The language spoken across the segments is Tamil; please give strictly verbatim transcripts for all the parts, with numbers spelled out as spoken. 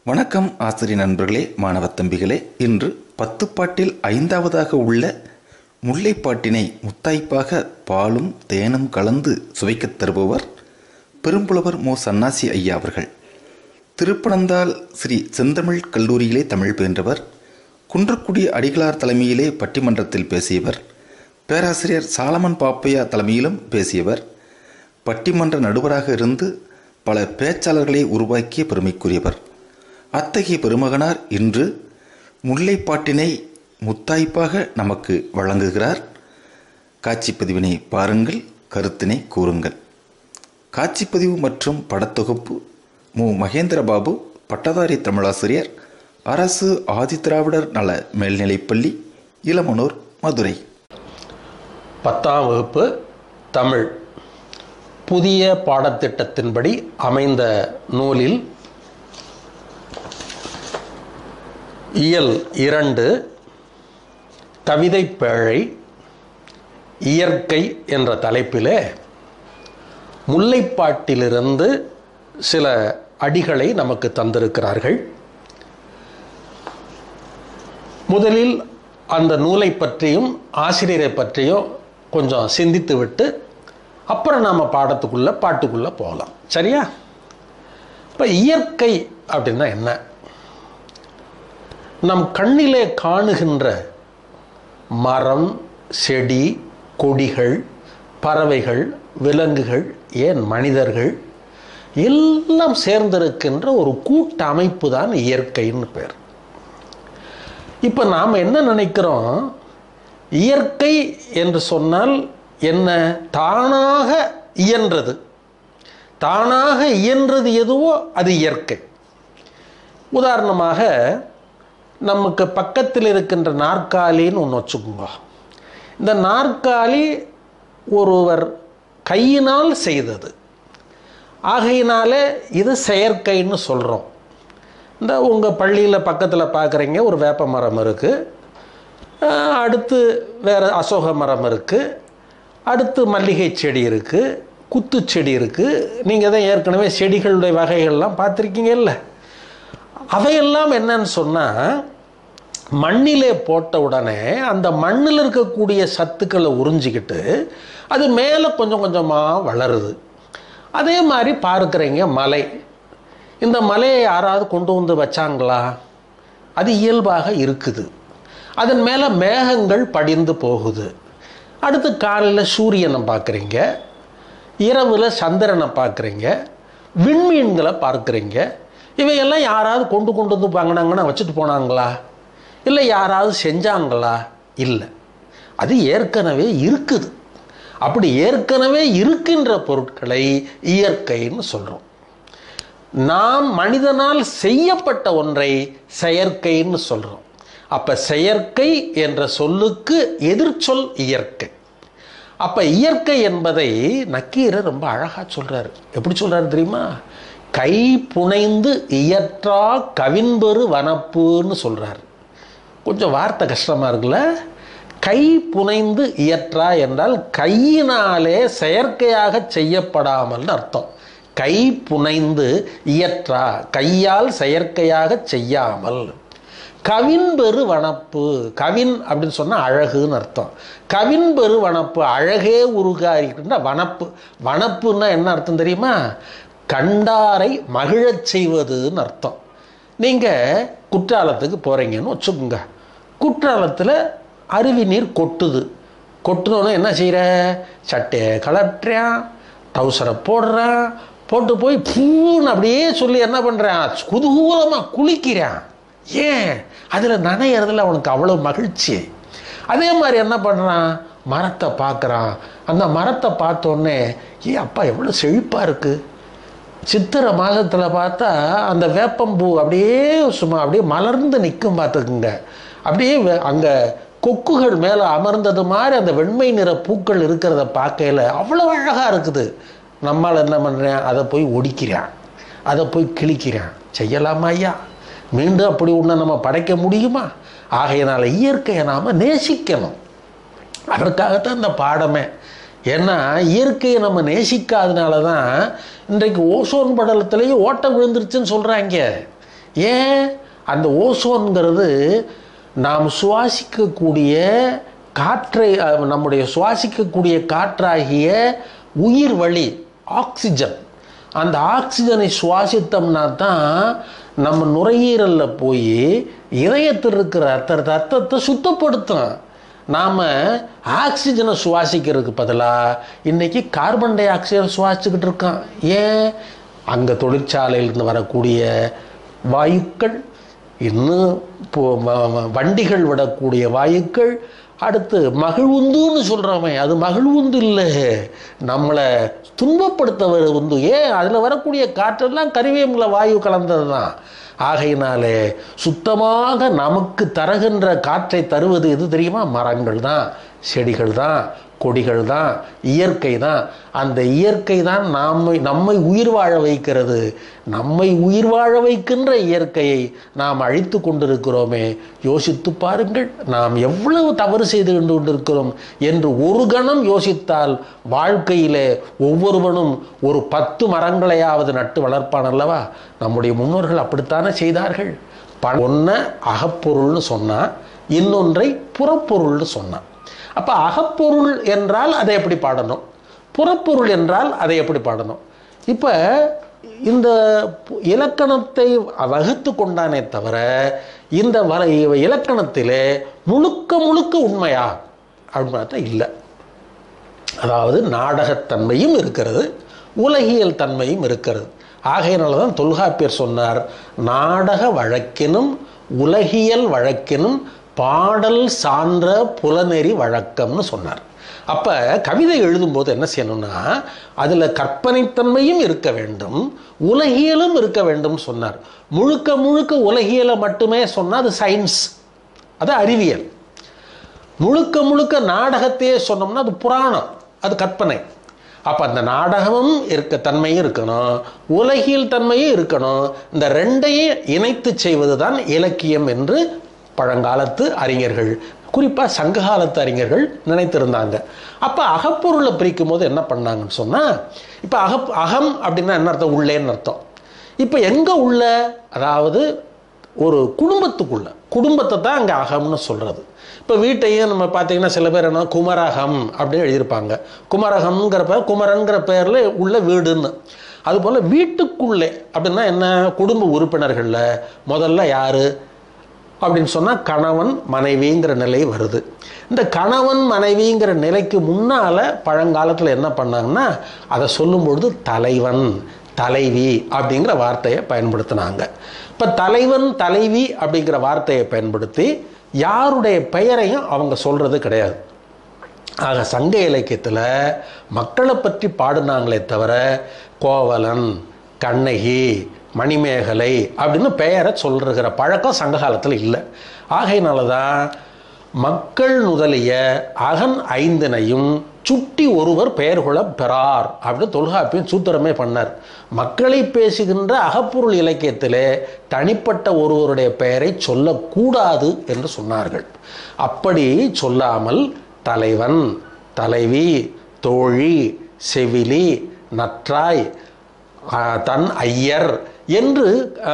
வணக்கம் ஆசிரியர் நண்பர்களே, மாணவ தம்பிகளே. இன்று பத்து பாட்டில் ஐந்தாவதாக உள்ள முல்லைப்பாட்டினை முத்தாய்ப்பாக பாலும் தேனும் கலந்து சுவைக்கத் தருபவர் பெரும்புலவர் மு சன்னாசி ஐயா அவர்கள். திருப்பனந்தாள் ஸ்ரீ செந்தமிழ் கல்லூரியிலே தமிழ் பயின்றவர். குன்றக்குடி அடிகளார் தலைமையிலே பட்டிமன்றத்தில் பேசியவர். பேராசிரியர் சாலமன் பாப்பையா தலைமையிலும் பேசியவர். பட்டிமன்ற நடுவராக இருந்து பல பேச்சாளர்களை உருவாக்கிய பெருமைக்குரியவர். அத்தகைய பெருமகனார் இன்று முல்லைப்பாட்டினை முத்தாய்ப்பாக நமக்கு வழங்குகிறார். காட்சிப்பதிவினை பாருங்கள், கருத்தினை கூறுங்கள். காட்சிப்பதிவு மற்றும் படத்தொகுப்பு மு மகேந்திரபாபு, பட்டதாரி தமிழாசிரியர், அரசு ஆதிதிராவிடர் நல மேல்நிலைப்பள்ளி, இளமனூர், மதுரை. பத்தாம் வகுப்பு தமிழ் புதிய பாடத்திட்டத்தின்படி அமைந்த நூலில் இயல் இரண்டு கவிதை பேழை இயற்கை என்ற தலைப்பிலே முல்லைப்பாட்டிலிருந்து சில அடிகளை நமக்கு தந்திருக்கிறார்கள். முதலில் அந்த நூலை பற்றியும் ஆசிரியரை பற்றியும் கொஞ்சம் சிந்தித்து விட்டு அப்புறம் நாம் பாடத்துக்குள்ளே பாட்டுக்குள்ளே போகலாம். சரியா? இப்போ இயற்கை அப்படின்னா என்ன? நம் கண்ணிலே காணுகின்ற மரம், செடி, கொடிகள், பறவைகள், விலங்குகள், ஏன் மனிதர்கள் எல்லாம் சேர்ந்திருக்கின்ற ஒரு கூட்டமைப்பு தான் இயற்கைன்னு பேர். இப்போ நாம் என்ன நினைக்கிறோம்? இயற்கை என்று சொன்னால் என்ன? தானாக இயன்றது. தானாக இயன்றது எதுவோ அது இயற்கை. உதாரணமாக நமக்கு பக்கத்தில் இருக்கின்ற நாற்காலின்னு ஒன்று வச்சுக்கோங்க. இந்த நாற்காலி ஒருவர் கையினால் செய்தது, ஆகையினாலே இது செயற்கைன்னு சொல்கிறோம். இந்த உங்கள் பள்ளியில் பக்கத்தில் பார்க்குறீங்க, ஒரு வேப்ப மரம் இருக்குது, அடுத்து வேறு அசோக மரம் இருக்குது, அடுத்து மல்லிகை செடி இருக்குது, குத்து செடி இருக்குது. நீங்கள் தான் ஏற்கனவே செடிகளுடைய வகைகள்லாம் பார்த்துருக்கீங்கல்ல. அவையெல்லாம் என்னன்னு சொன்னால், மண்ணிலே போட்ட உடனே அந்த மண்ணில் இருக்கக்கூடிய சத்துக்களை உறிஞ்சிக்கிட்டு அது மேலே கொஞ்சம் கொஞ்சமாக வளருது. அதே மாதிரி பார்க்குறீங்க மலை. இந்த மலையை யாராவது கொண்டு வந்து வச்சாங்களா? அது இயல்பாக இருக்குது. அதன் மேலே மேகங்கள் படிந்து போகுது. அடுத்து காலையில் சூரியனை பார்க்குறீங்க, இரவில் சந்திரனை பார்க்குறீங்க, விண்மீன்களை பார்க்குறீங்க. இவையெல்லாம் யாராவது கொண்டு கொண்டு வந்து வாங்கினாங்கன்னா வச்சுட்டு போனாங்களா? இல்லை யாராவது செஞ்சாங்களா? இல்லை, அது ஏற்கனவே இருக்குது. அப்படி ஏற்கனவே இருக்கின்ற பொருட்களை இயற்கைன்னு சொல்கிறோம். நாம் மனிதனால் செய்யப்பட்ட ஒன்றை செயற்கைன்னு சொல்கிறோம். அப்போ செயற்கை என்ற சொல்லுக்கு எதிர்ச்சொல் இயற்கை. அப்போ இயற்கை என்பதை நக்கீரர் ரொம்ப அழகாக சொல்கிறார். எப்படி சொல்கிறார் தெரியுமா? கை புனைந்து இயற்றா கவின்பெரு வனப்புன்னு சொல்கிறார். கொஞ்சம் வார்த்தை கஷ்டமாக இருக்குல்ல? கை புனைந்து இயற்றா என்றால் கையினாலே செயற்கையாக செய்யப்படாமல் அர்த்தம். கை புனைந்து இயற்றா, கையால் செயற்கையாக செய்யாமல். கவின்பெரு வனப்பு, கவின் அப்படின்னு சொன்னால் அழகுன்னு அர்த்தம். கவின்பெரு வனப்பு, அழகே உருகாரிக்கின்ற வனப்பு. வனப்புன்னா என்ன அர்த்தம் தெரியுமா? கண்டாரை மகிழச் செய்வதுன்னு அர்த்தம். நீங்கள் குற்றாலத்துக்கு போகிறீங்கன்னு வச்சுக்கோங்க. குற்றாலத்தில் அருவி நீர் கொட்டுது. கொட்டுனோன்னு என்ன செய்கிற? சட்டையை கலட்டுறான், டவுசரை போடுறான், போட்டு போய் பூன்னு அப்படியே சொல்லி என்ன பண்ணுறான்? குதூகலமாக குளிக்கிறான். ஏன்? அதில் நனையிறதுல அவனுக்கு அவ்வளோ மகிழ்ச்சி. அதே மாதிரி என்ன பண்ணுறான்? மரத்தை பார்க்குறான். அந்த மரத்தை பார்த்தோன்னே, ஏ அப்பா எவ்வளோ செழிப்பாக இருக்குது. சித்திரை மாதத்தில் பார்த்தா அந்த வேப்பம்பூ அப்படியே சும்மா அப்படியே மலர்ந்து நிற்கும் பார்த்துக்குங்க. அப்படியே அங்கே கொக்குகள் மேலே அமர்ந்தது மாதிரி அந்த வெண்மை நிற பூக்கள் இருக்கிறத பார்க்கையில் அவ்வளோ அழகாக இருக்குது. நம்மால் என்ன பண்ணுறேன்? அதை போய் ஒடிக்கிறான், அதை போய் கிழிக்கிறான். செய்யலாமா ஐயா? மீண்டும் அப்படி ஒன்று நம்ம படைக்க முடியுமா? ஆகையினால் இயற்கையை நாம் நேசிக்கணும். அதற்காகத்தான் இந்த பாடமே. ஏன்னா இயற்கையை நம்ம நேசிக்காதனால தான் இன்றைக்கு ஓசோன் படலத்திலேயே ஓட்டம் விழுந்துருச்சுன்னு சொல்கிறாங்க. ஏன்? அந்த ஓசோன்கிறது நாம் சுவாசிக்கக்கூடிய காற்றை, நம்முடைய சுவாசிக்கக்கூடிய காற்றாகிய உயிர் வழி ஆக்சிஜன். அந்த ஆக்சிஜனை சுவாசித்தோம்னா தான் நம்ம நுரையீரலில் போய் இதயத்தில் இருக்கிற ரத்த ரத்தத்தை சுத்தப்படுத்தும். நாம் ஆக்சிஜனை சுவாசிக்கிறதுக்கு பதிலாக இன்றைக்கி கார்பன் டை ஆக்சைடை சுவாசிச்சுக்கிட்டு இருக்கோம். ஏன்? அங்கே தொழிற்சாலையிலிருந்து வரக்கூடிய வாயுக்கள், இன்னும் வண்டிகள் விடக்கூடிய வாயுக்கள், அடுத்து மகிழ்வுந்துன்னு சொல்கிறோமே, அது மகிழ்வுந்து இல்லை, நம்மளை துன்பப்படுத்த வந்து. ஏன்? அதில் வரக்கூடிய காற்றெல்லாம் கரிவேப்பிலை வாயு கலந்தது தான். ஆகையினாலே சுத்தமாக நமக்கு தருகின்ற காற்றை தருவது எது தெரியுமா? மரங்கள் தான், செடிகள் தான், கொடிகள் தான், இயற்கை தான். அந்த இயற்கை தான் நம்மை நம்மை உயிர் வாழ வைக்கிறது. நம்மை உயிர் வாழ வைக்கின்ற இயற்கையை நாம் அழித்து கொண்டிருக்கிறோமே. யோசித்து பாருங்கள், நாம் எவ்வளவு தவறு செய்து கொண்டிருக்கிறோம் என்று ஒரு கணம் யோசித்தால் வாழ்க்கையிலே ஒவ்வொருவனும் ஒரு பத்து மரங்களையாவது நட்டு வளர்ப்பான் அல்லவா? நம்முடைய முன்னோர்கள் அப்படித்தானே செய்தார்கள். ஒன்றை அகப்பொருள்னு சொன்னால், இன்னொன்றை புறப்பொருள்னு சொன்னான். அப்போ அகப்பொருள் என்றால் அதை எப்படி பாடணும், புறப்பொருள் என்றால் அதை எப்படி பாடணும்? இப்போ இந்த இலக்கணத்தை வகுத்து கொண்டானே தவிர இந்த வர இலக்கணத்திலே முழுக்க முழுக்க உண்மையா அப்படின்னு பார்த்தா இல்லை. அதாவது நாடகத்தன்மையும் இருக்கிறது, உலகியல் தன்மையும் இருக்கிறது. ஆகையினால தான் தொல்காப்பியர் சொன்னார், நாடக வழக்கினும் உலகியல் வழக்கினும் பாடல் சான்ற புலனெறி வழக்கம்னு சொன்னார். அப்போ கவிதை எழுதும்போது என்ன செய்யணும்னா, அதில் கற்பனைத்தன்மையும் இருக்க வேண்டும், உலகியலும் இருக்க வேண்டும் சொன்னார். முழுக்க முழுக்க உலகியலை மட்டுமே சொன்னால் அது சயின்ஸ், அது அறிவியல். முழுக்க முழுக்க நாடகத்தையே சொன்னோம்னா அது புராணம், அது கற்பனை. அப்போ அந்த நாடகமும் இருக்க தன்மையும் இருக்கணும், உலகியல் தன்மையும் இருக்கணும். இந்த ரெண்டையும் இணைத்து செய்வது தான் இலக்கியம் என்று பழங்காலத்து அறிஞர்கள், குறிப்பாக சங்ககாலத்து அறிஞர்கள் நினைத்திருந்தாங்க. அப்போ அகப்பொருளை பிரிக்கும் போது என்ன பண்ணாங்கன்னு சொன்னால், இப்போ அக அகம் அப்படின்னா என்ன அர்த்தம்? உள்ளேன்னு அர்த்தம். இப்போ எங்கே உள்ள? அதாவது ஒரு குடும்பத்துக்குள்ள, குடும்பத்தை தான் அங்கே அகம்னு சொல்கிறது. இப்போ வீட்டையும் நம்ம பார்த்தீங்கன்னா சில பேர் என்ன குமரகம் அப்படின்னு எழுதியிருப்பாங்க. குமரகம்ங்கிற பேர் குமரன்கிற பேரில் உள்ள வீடுன்னு. அதுபோல் வீட்டுக்குள்ளே அப்படின்னா என்ன? குடும்ப உறுப்பினர்களில் முதல்ல யார் அப்படின்னு சொன்னால் கணவன் மனைவிங்கிற நிலை வருது. இந்த கணவன் மனைவிங்கிற நிலைக்கு முன்னால் பழங்காலத்தில் என்ன பண்ணாங்கன்னா, அதை சொல்லும் பொழுது தலைவன் தலைவி அப்படிங்கிற வார்த்தையை பயன்படுத்தினாங்க. இப்போ தலைவன் தலைவி அப்படிங்கிற வார்த்தையை பயன்படுத்தி யாருடைய பெயரையும் அவங்க சொல்கிறது கிடையாது. ஆக சங்க இலக்கியத்தில் மக்களை பற்றி பாடினாங்களே தவிர கோவலன், கண்ணகி, மணிமேகலை அப்படின்னு பெயரை சொல்கிற பழக்கம் சங்க காலத்தில் இல்லை. ஆகையினால தான் மக்கள் முதலிய அகன் ஐந்தினையும் சுட்டி ஒருவர் பெயர் கொள்ள பெறார் அப்படின்னு தொல்காப்பியன் சூத்திரமே பண்ணார். மக்களை பேசுகின்ற அகப்பொருள் இலக்கியத்திலே தனிப்பட்ட ஒருவருடைய பெயரை சொல்லக்கூடாது என்று சொன்னார்கள். அப்படி சொல்லாமல் தலைவன், தலைவி, தோழி, செவிலி, நற்றாய், தன் ஐயர் என்று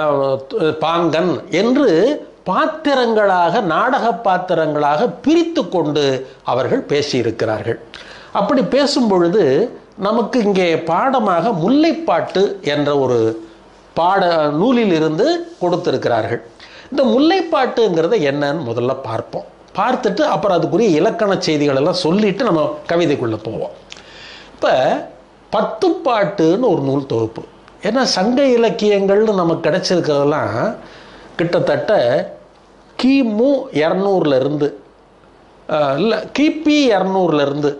பாங்கன் என்று பாத்திரங்களாக, நாடக பாத்திரங்களாக பிரித்து கொண்டு அவர்கள் பேசியிருக்கிறார்கள். அப்படி பேசும் பொழுது நமக்கு இங்கே பாடமாக முல்லைப்பாட்டு என்ற ஒரு பாட நூலிலிருந்து கொடுத்திருக்கிறார்கள். இந்த முல்லைப்பாட்டுங்கிறத என்னன்னு முதல்ல பார்ப்போம். பார்த்துட்டு அப்புறம் அதுக்குரிய இலக்கண செய்திகள் எல்லாம் சொல்லிட்டு நம்ம கவிதைக்குள்ளே போவோம். இப்போ பத்துப்பாட்டுன்னு ஒரு நூல் தொகுப்பு. ஏன்னா சங்க இலக்கியங்கள்னு நமக்கு கிடைச்சிருக்கிறதெல்லாம் கிட்டத்தட்ட கிமு இரநூறுலேருந்து இல்லை கிபி இரநூறுலேருந்து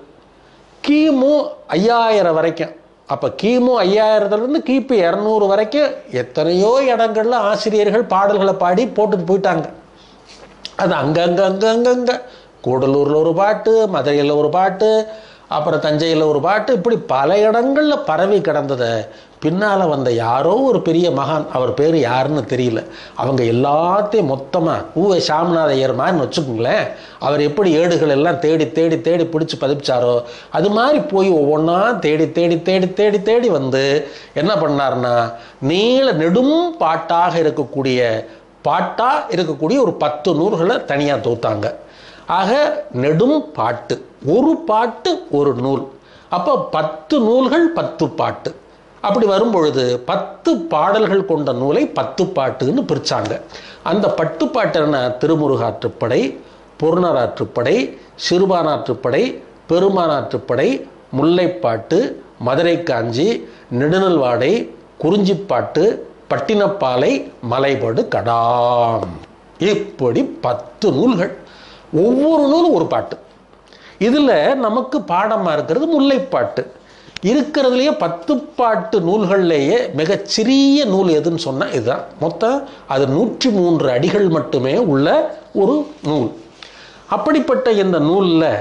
கிமு ஐயாயிரம் வரைக்கும். அப்போ கிமு ஐயாயிரத்துலேருந்து கிபி இரநூறு வரைக்கும் எத்தனையோ இடங்களில் ஆசிரியர்கள் பாடல்களை பாடி போட்டுட்டு போயிட்டாங்க. அது அங்கங்கே அங்கே அங்கங்கே கூடலூரில் ஒரு பாட்டு, மதுரையில் ஒரு பாட்டு, அப்புறம் தஞ்சையில் ஒரு பாட்டு, இப்படி பல இடங்களில் பரவி கிடந்ததை பின்னால் வந்த யாரோ ஒரு பெரிய மகான், அவர் பேர் யாருன்னு தெரியல, அவங்க எல்லாத்தையும் மொத்தமாக ஊவே சாமிநாத ஐயர் மாதிரின்னு வச்சுக்கோங்களேன், அவர் எப்படி ஏடுகள் எல்லாம் தேடி தேடி தேடி பிடிச்சி பதிப்பிச்சாரோ அது மாதிரி போய் ஒவ்வொன்றா தேடி தேடி தேடி தேடி தேடி வந்து என்ன பண்ணார்னா நீள நெடும் பாட்டாக இருக்கக்கூடிய பாட்டாக இருக்கக்கூடிய ஒரு பத்து நூல்களை தனியாக தோத்தாங்க. ஆக நெடும் பாட்டு, ஒரு பாட்டு ஒரு நூல், அப்போ பத்து நூல்கள் பத்து பாட்டு. அப்படி வரும்பொழுது பத்து பாடல்கள் கொண்ட நூலை பத்து பாட்டுன்னு பிரித்தாங்க. அந்த பத்து பாட்டு என்ன? திருமுருகாற்றுப்படை, பொருணராற்றுப்படை, சிறுபானாற்றுப்படை, பெருமானாற்றுப்படை, முல்லைப்பாட்டு, மதுரை காஞ்சி, நெடுநல்வாடை, குறிஞ்சிப்பாட்டு, பட்டினப்பாலை, மலைபடு கடாம். இப்படி பத்து நூல்கள், ஒவ்வொரு நூலும் ஒரு பாட்டு. இதில் நமக்கு பாடமாக இருக்கிறது முல்லைப்பாட்டு. இருக்கிறதுலையே பத்து பாட்டு நூல்கள்லேயே மிகச்சிறிய நூல் எதுன்னு சொன்னால் இதுதான். மொத்தம் அது நூற்றி மூன்று அடிகள் மட்டுமே உள்ள ஒரு நூல். அப்படிப்பட்ட இந்த நூலில்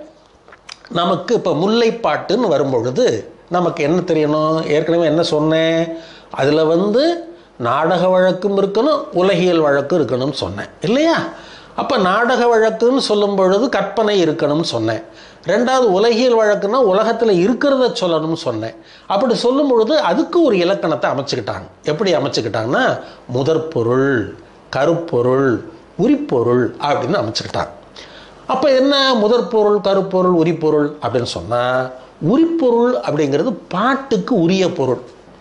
நமக்கு இப்போ முல்லைப்பாட்டுன்னு வரும்பொழுது நமக்கு என்ன தெரியணும்? ஏற்கனவே என்ன சொன்னேன்? அதில் வந்து நாடக வழக்கும் இருக்கணும், உலகியல் வழக்கும் இருக்கணும்னு சொன்னேன் இல்லையா? அப்போ நாடக வழக்குன்னு சொல்லும் பொழுது கற்பனை இருக்கணும்னு சொன்னேன். ரெண்டாவது உலகியல் வழக்குன்னா உலகத்தில் இருக்கிறத சொல்லணும்னு சொன்னேன். அப்படி சொல்லும் பொழுது அதுக்கு ஒரு இலக்கணத்தை அமைச்சுக்கிட்டாங்க. எப்படி அமைச்சுக்கிட்டாங்கன்னா முதற் பொருள், கருப்பொருள், உரிப்பொருள் அப்படின்னு அமைச்சுக்கிட்டாங்க. அப்போ என்ன முதற் பொருள், கருப்பொருள், உரிப்பொருள் அப்படின்னு சொன்னால், உரிப்பொருள் அப்படிங்கிறது பாட்டுக்கு உரிய பொருள்.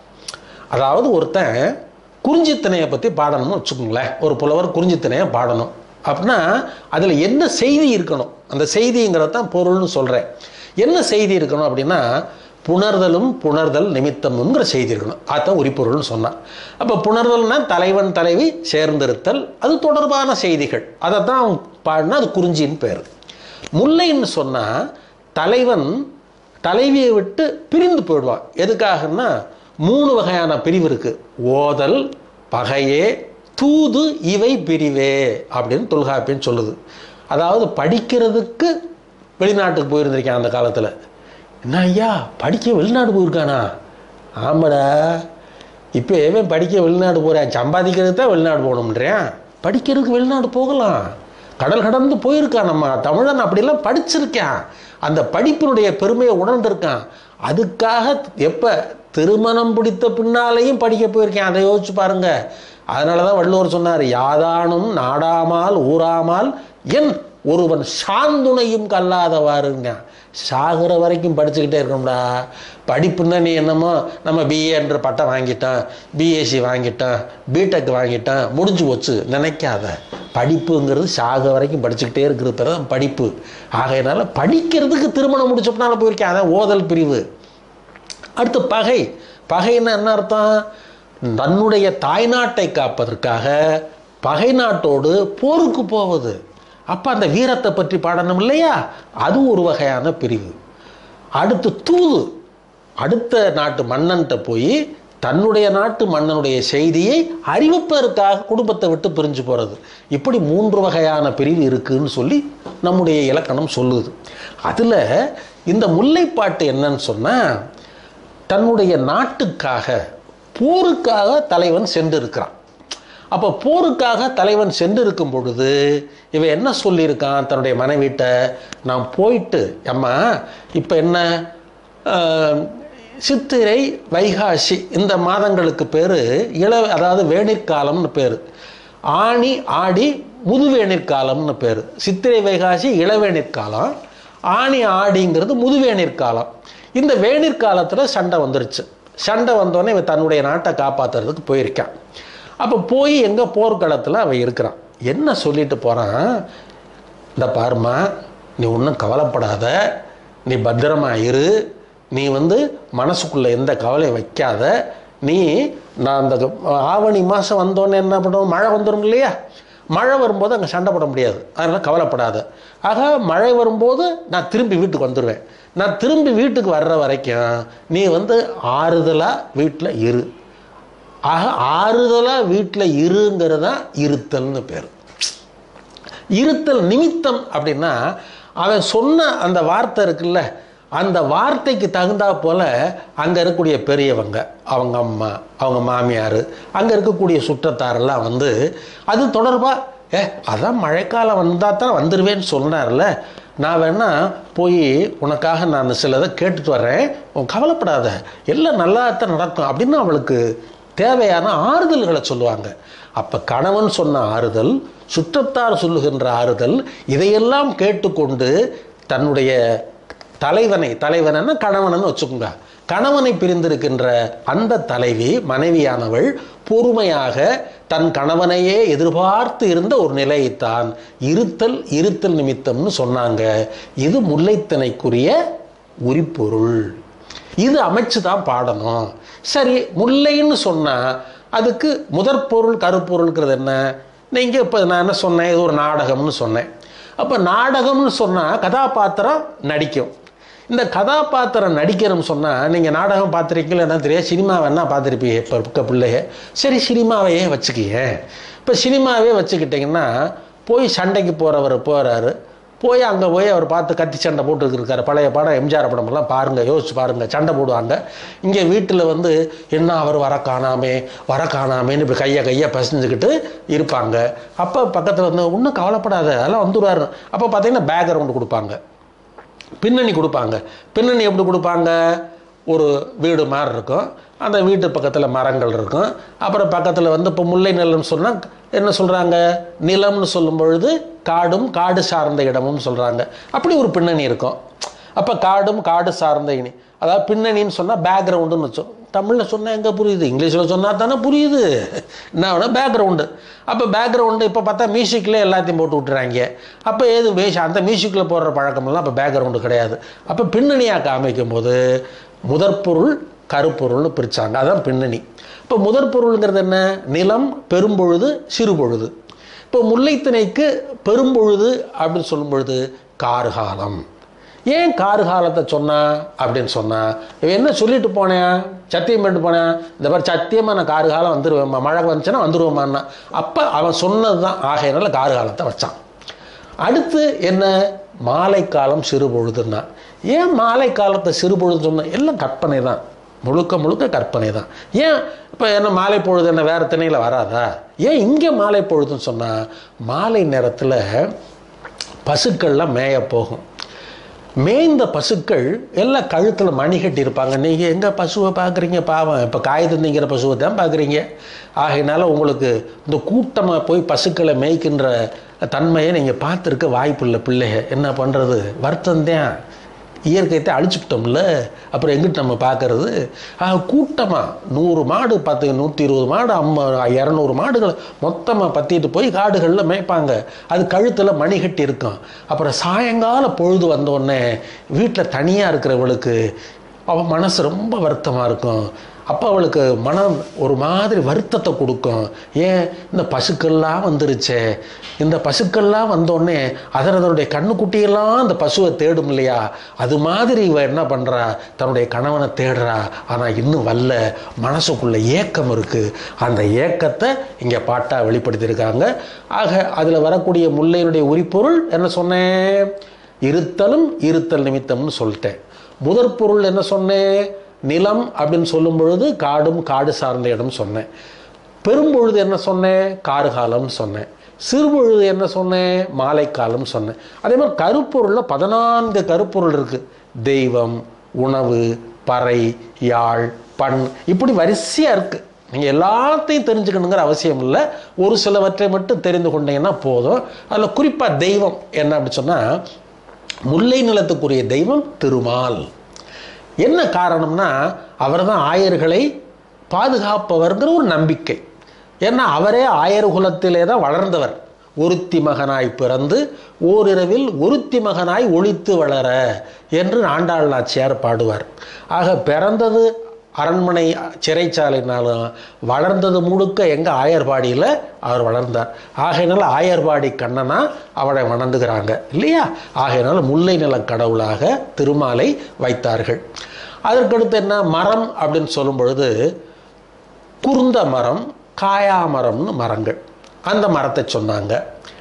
அதாவது ஒருத்தன் குறிஞ்சித்திணையை பற்றி பாடணும்னு வச்சுக்கோங்களேன், ஒரு புலவர் குறிஞ்சித்திணையை பாடணும் அப்படின்னா அதில் என்ன செய்தி இருக்கணும், அந்த செய்திங்கிறது தான் பொருள்னு சொல்கிறேன். என்ன செய்தி இருக்கணும் அப்படின்னா புணர்தலும் புணர்தல் நிமித்தம்ங்கிற செய்தி இருக்கணும். அதுதான் உரிப்பொருள்னு சொன்னான். அப்போ புணர்தல்னா தலைவன் தலைவி சேர்ந்திருத்தல், அது தொடர்பான செய்திகள், அதை தான் பாடினா அது குறிஞ்சின்னு பேர். முல்லைன்னு சொன்னால் தலைவன் தலைவியை விட்டு பிரிந்து போயிடுவான். எதுக்காகன்னா மூணு வகையான பிரிவு இருக்குது. ஓதல், பகையே, தூது, இவை பிரிவே அப்படின்னு தொல்காப்பியன்னு சொல்லுது. அதாவது படிக்கிறதுக்கு வெளிநாட்டுக்கு போயிருந்திருக்கேன் அந்த காலத்தில். என்ன ஐயா படிக்க வெளிநாடு போயிருக்கானா? ஆமாடா, இப்போ எவன் படிக்க வெளிநாடு போகிறேன், சம்பாதிக்கிறதுக்கு தான் வெளிநாடு போகணுன்றேன். படிக்கிறதுக்கு வெளிநாடு போகலாம், கடல் கடந்து போயிருக்கான். நம்ம தமிழன் அப்படிலாம் படிச்சிருக்கான், அந்த படிப்பினுடைய பெருமையை உணர்ந்திருக்கான். அதுக்காக எப்போ திருமணம் பிடித்த பின்னாலேயும் படிக்க போயிருக்கேன், அதை யோசிச்சு பாருங்க. அதனால தான் வள்ளுவர் சொன்னார், யாதானும் நாடாமால் ஊராமால் என் ஒருவன் சாந்துணையும் கல்லாதவாருங்க. சாகிற வரைக்கும் படிச்சுக்கிட்டே இருக்கணும்டா. படிப்புன்னா நீ என்னமோ நம்ம பிஏன்ற பட்டம் வாங்கிட்டான், பிஎஸ்சி வாங்கிட்டான், பிடெக் வாங்கிட்டான், முடிஞ்சு போச்சு நினைக்காத. படிப்புங்கிறது சாக வரைக்கும் படிச்சுக்கிட்டே இருக்கிறது பேர் தான் படிப்பு. ஆகையினால படிக்கிறதுக்கு திருமணம் முடிச்சப்பனால போயிருக்கேன், அதான் ஓதல் பிரிவு. அடுத்து பகை. பகைன்னா என்ன அர்த்தம்? தன்னுடைய தாய்நாட்டை காப்பதற்காக பகை நாட்டோடு போருக்கு போவது. அப்போ அந்த வீரத்தை பற்றி பாடணும் இல்லையா? அது ஒரு வகையான பிரிவு. அடுத்து தூது, அடுத்த நாட்டு மன்னன்ட்ட போய் தன்னுடைய நாட்டு மன்னனுடைய செய்தியை அறிவிப்பதற்காக குடும்பத்தை விட்டு பிரிஞ்சு போகிறது. இப்படி மூன்று வகையான பிரிவு இருக்குன்னு சொல்லி நம்முடைய இலக்கணம் சொல்லுது. அதில் இந்த முல்லைப்பாட்டு என்னன்னு சொன்னால், தன்னுடைய நாட்டுக்காக போருக்காக தலைவன் சென்று இருக்கிறான். அப்போ போருக்காக தலைவன் சென்று இருக்கும் பொழுது இவன் என்ன சொல்லியிருக்கான் தன்னுடைய மனைவிட்ட? நான் போயிட்டு அம்மா இப்போ என்ன சித்திரை வைகாசி இந்த மாதங்களுக்கு பேர் இள அதாவது வேணிற்காலம்னு பேர். ஆணி ஆடி முதுவேணிற்காலம்னு பேர். சித்திரை வைகாசி இளவேணிற்காலம், ஆணி ஆடிங்கிறது முதுவேணிற்காலம். இந்த வேணிற்காலத்தில் சண்டை வந்துருச்சு. சண்டை வந்தோடனே இவன் தன்னுடைய நாட்டை காப்பாற்றுறதுக்கு போயிருக்கான். அப்போ போய் எங்கே போர்க்களத்தில் அவன் இருக்கிறான். என்ன சொல்லிட்டு போகிறான்? இந்த பாருமா, நீ ஒன்றும் கவலைப்படாத, நீ பத்திரமா இரு, நீ வந்து மனசுக்குள்ளே எந்த கவலையும் வைக்காத. நீ நான் அந்த ஆவணி மாதம் வந்தோடனே என்ன பண்ணுவோம், மழை வந்துடும் இல்லையா? மழை வரும்போது அங்கே சண்டை போட முடியாது, அதனால் கவலைப்படாத. ஆக மழை வரும்போது நான் திரும்பி வீட்டுக்கு வந்துடுவேன். நான் திரும்பி வீட்டுக்கு வர்ற வரைக்கும் நீ வந்து ஆறுதலாக வீட்டில் இரு. ஆக ஆறுதலாக வீட்டில் இருங்கிறதா இருத்தல்னு பேர். இருத்தல் நிமித்தம் அப்படின்னா அவன் சொன்ன அந்த வார்த்தை இருக்குல்ல, அந்த வார்த்தைக்கு தகுந்தா போல அங்கே இருக்கக்கூடிய பெரியவங்க, அவங்க அம்மா, அவங்க மாமியார், அங்கே இருக்கக்கூடிய சுற்றத்தாரெல்லாம் வந்து அது தொடர்பாக ஏ அதான் மழைக்காலம் வந்தால் தான் வந்துடுவேன்னு சொன்னார்ல, நான் வேணா போய் உனக்காக நான் சிலதை கேட்டுட்டு வர்றேன், உன் கவலைப்படாத, எல்லாம் நல்லா தான் நடக்கும் அப்படின்னு அவளுக்கு தேவையான ஆறுதல்களை சொல்லுவாங்க. அப்போ கணவன் சொன்ன ஆறுதல், சுற்றத்தார் சொல்லுகின்ற ஆறுதல், இதையெல்லாம் கேட்டுக்கொண்டு தன்னுடைய தலைவனை, தலைவனை கணவனன்னு வச்சுக்கோங்க, கணவனை பிரிந்திருக்கின்ற அந்த தலைவி, மனைவியானவள் பொறுமையாக தன் கணவனையே எதிர்பார்த்து இருந்த ஒரு நிலையைத்தான் இருத்தல் இருத்தல் நிமித்தம்னு சொன்னாங்க. இது முல்லைத்திணைக்குரிய உரிப்பொருள், இது அமைச்சு தான் பாடணும். சரி, முல்லைன்னு சொன்னால் அதுக்கு முதற் பொருள் கருப்பொருள்ங்கிறது என்ன? நீங்கள் இப்போ நான் என்ன சொன்னேன், இது ஒரு நாடகம்னு சொன்னேன். அப்போ நாடகம்னு சொன்னால் கதாபாத்திரம் நடிக்கும். இந்த கதாபாத்திரம் நடிக்கிறோம்னு சொன்னால் நீங்கள் நாடகம் பார்த்துருக்கீங்களா என்ன தெரியாது, சினிமா வேணா பார்த்துருப்பீங்க இப்போ இருக்க பிள்ளைய. சரி, சினிமாவையே வச்சுக்கிங்க. இப்போ சினிமாவே வச்சுக்கிட்டிங்கன்னா போய் சண்டைக்கு போகிறவர் போகிறாரு, போய் அங்கே போய் அவர் பார்த்து கத்தி சண்டை போட்டுருக்காரு. பழைய படம் எம்ஜிஆர் படமெல்லாம் பாருங்கள், யோசிச்சு பாருங்கள், சண்டை போடுவாங்க. இங்கே வீட்டில் வந்து என்ன அவர் வர காணாமே வர காணாமேன்னு இப்படி கையை கையை பசிஞ்சுக்கிட்டு இருப்பாங்க. அப்போ பக்கத்தில் வந்து ஒன்றும் கவலைப்படாத, அதெல்லாம் வந்துடுவார். அப்போ பார்த்தீங்கன்னா பேக்ரவுண்டு கொடுப்பாங்க, பின்னணி கொடுப்பாங்க. பின்னணி எப்படி கொடுப்பாங்க? ஒரு வீடு மாதிரி இருக்கும், அந்த வீட்டு பக்கத்தில் மரங்கள் இருக்கும். அப்புறம் பக்கத்தில் வந்து இப்போ முல்லை நிலம்னு சொன்னால் என்ன சொல்கிறாங்க, நிலம்னு சொல்லும் பொழுது காடும் காடு சார்ந்த இடமும் சொல்கிறாங்க. அப்படி ஒரு பின்னணி இருக்கும். அப்போ காடும் காடு சார்ந்த இனி, அதாவது பின்னணின்னு சொன்னால் பேக்ரவுண்டுன்னு வச்சோம். தமிழில் சொன்னால் எங்கே புரியுது, இங்கிலீஷில் சொன்னால் தானே புரியுது. என்ன பேக்ரவுண்டு. அப்போ பேக்ரவுண்டு இப்போ பார்த்தா மியூசிக்கில் எல்லாத்தையும் போட்டு விட்டுறாங்க. அப்போ ஏது வேஷ அந்த மியூசிக்கில் போடுற பழக்கமெல்லாம் அப்போ பேக்ரவுண்டு கிடையாது. அப்போ பின்னணியாக காமிக்கும் போது முதற்பொருள் கருப்பொருள்னு பிரித்தாங்க, அதுதான் பின்னணி. இப்போ முதற்பொருளுங்கிறது என்ன? நிலம், பெரும்பொழுது, சிறுபொழுது. இப்போ முல்லைத்திணைக்கு பெரும்பொழுது அப்படின்னு சொல்லும் பொழுது கார்காலம். ஏன் கார்காலத்தை சொன்னா அப்படின்னு சொன்னா, இவன் என்ன சொல்லிட்டு போனேன், சத்தியம் பண்ணிட்டு போனேன், இந்த மாதிரி சத்தியமாக நான் கார்காலம் வந்துடுவேம்மா, மழை வந்துச்சுன்னா வந்துடுவேம்மான்னா. அப்போ அவன் சொன்னது தான், ஆகையினால கார்காலத்தை வச்சான். அடுத்து என்ன, மாலை காலம் சிறுபொழுதுன்னா. ஏன் மாலை காலத்தை சிறுபொழுது சொன்ன? எல்லாம் கற்பனை தான், முழுக்க முழுக்க கற்பனை தான். ஏன் இப்போ என்ன மாலை பொழுது என்ன வேறு திணையில் வராதா? ஏன் இங்கே மாலை பொழுதுன்னு சொன்னால், மாலை நேரத்தில் பசுக்கள்லாம் மேய போகும். மேய்ந்த பசுக்கள் எல்லாம் கழுத்தில் மணி கட்டி இருப்பாங்க. நீங்கள் எங்கே பசுவை பார்க்குறீங்க, பாவம், இப்போ காய்து திங்கிற பசுவை தான் பார்க்குறீங்க. ஆகையினால உங்களுக்கு இந்த கூட்டமாக போய் பசுக்களை மேய்க்கின்ற தன்மையை நீங்கள் பார்த்துருக்க வாய்ப்பு இல்லை. பிள்ளைக என்ன பண்ணுறது, வருத்தம்தான், இயற்கையத்தை அழிச்சுக்கிட்டோம்ல, அப்புறம் எங்கிட்ட நம்ம பார்க்கறது. கூட்டமாக நூறு மாடு, பத்து நூற்றி இருபது மாடு, அம்மா இரநூறு மாடுகளை மொத்தமாக பற்றிட்டு போய் காடுகளில் மேய்ப்பாங்க. அது கழுத்தில் மணி கட்டி இருக்கும். அப்புறம் சாயங்கால பொழுது வந்தோடனே வீட்டில் தனியாக இருக்கிறவளுக்கு அவன் மனசு ரொம்ப வருத்தமாக இருக்கும். அப்போ அவளுக்கு மனம் ஒரு மாதிரி வருத்தத்தை கொடுக்கும். ஏன், இந்த பசுக்கள்லாம் வந்துருச்சே, இந்த பசுக்கள்லாம் வந்தோடனே அதன் அதனுடைய கண்ணுக்குட்டியெல்லாம் அந்த பசுவை தேடும் இல்லையா, அது மாதிரி இவ என்ன பண்ணுறா, தன்னுடைய கணவனை தேடுறா. ஆனால் இன்னும் வரல, மனசுக்குள்ள ஏக்கம் இருக்குது. அந்த ஏக்கத்தை இங்கே பாட்டாக வெளிப்படுத்தியிருக்காங்க. ஆக அதில் வரக்கூடிய முல்லையினுடைய உரிப்பொருள் என்ன சொன்னேன், இருத்தலும் இருத்தல் நிமித்தம்னு சொல்லிட்டேன். முதற் பொருள் என்ன சொன்னேன், நிலம் அப்படின்னு சொல்லும் பொழுது காடும் காடு சார்ந்த இடம் சொன்னேன். பெரும்பொழுது என்ன சொன்னேன், கார்காலம் சொன்னேன். சிறுபொழுது என்ன சொன்னேன், மாலை காலம் சொன்னேன். அதே மாதிரி கருப்பொருளில் பதினான்கு கருப்பொருள் இருக்குது. தெய்வம், உணவு, பறை, யாழ், பண், இப்படி வரிசையாக இருக்குது. நீங்கள் எல்லாத்தையும் தெரிஞ்சுக்கணுங்கிற அவசியம் இல்லை, ஒரு சிலவற்றை மட்டும் தெரிந்து கொண்டீங்கன்னா போதும். அதில் குறிப்பாக தெய்வம் என்ன அப்படி சொன்னால், முல்லை நிலத்துக்குரிய தெய்வம் திருமால். என்ன காரணம்னா, அவர் தான் ஆயர்களை பாதுகாப்பவர்கிற ஒரு நம்பிக்கை. ஏன்னா அவரே ஆயர் குலத்திலே தான் வளர்ந்தவர். ஒருத்தி மகனாய் பிறந்து ஓரிரவில் ஒருத்தி மகனாய் ஒளித்து வளர என்று ஆண்டாள் நாச்சியார் பாடுவார். ஆக பிறந்தது அரண்மனை சிறைச்சாலைனாலும் வளர்ந்தது முழுக்க எங்கள் ஆயர்பாடியில் அவர் வளர்ந்தார். ஆகையினால ஆயர்பாடி கண்ணனா அவளை வணங்குகிறாங்க இல்லையா. ஆகையினால முல்லை நில கடவுளாக திருமாலை வைத்தார்கள். அதற்கடுத்து என்ன, மரம் அப்படின்னு சொல்லும் பொழுது குருந்த மரம், காயா மரம்னு மரங்கள், அந்த மரத்தை சொன்னாங்க.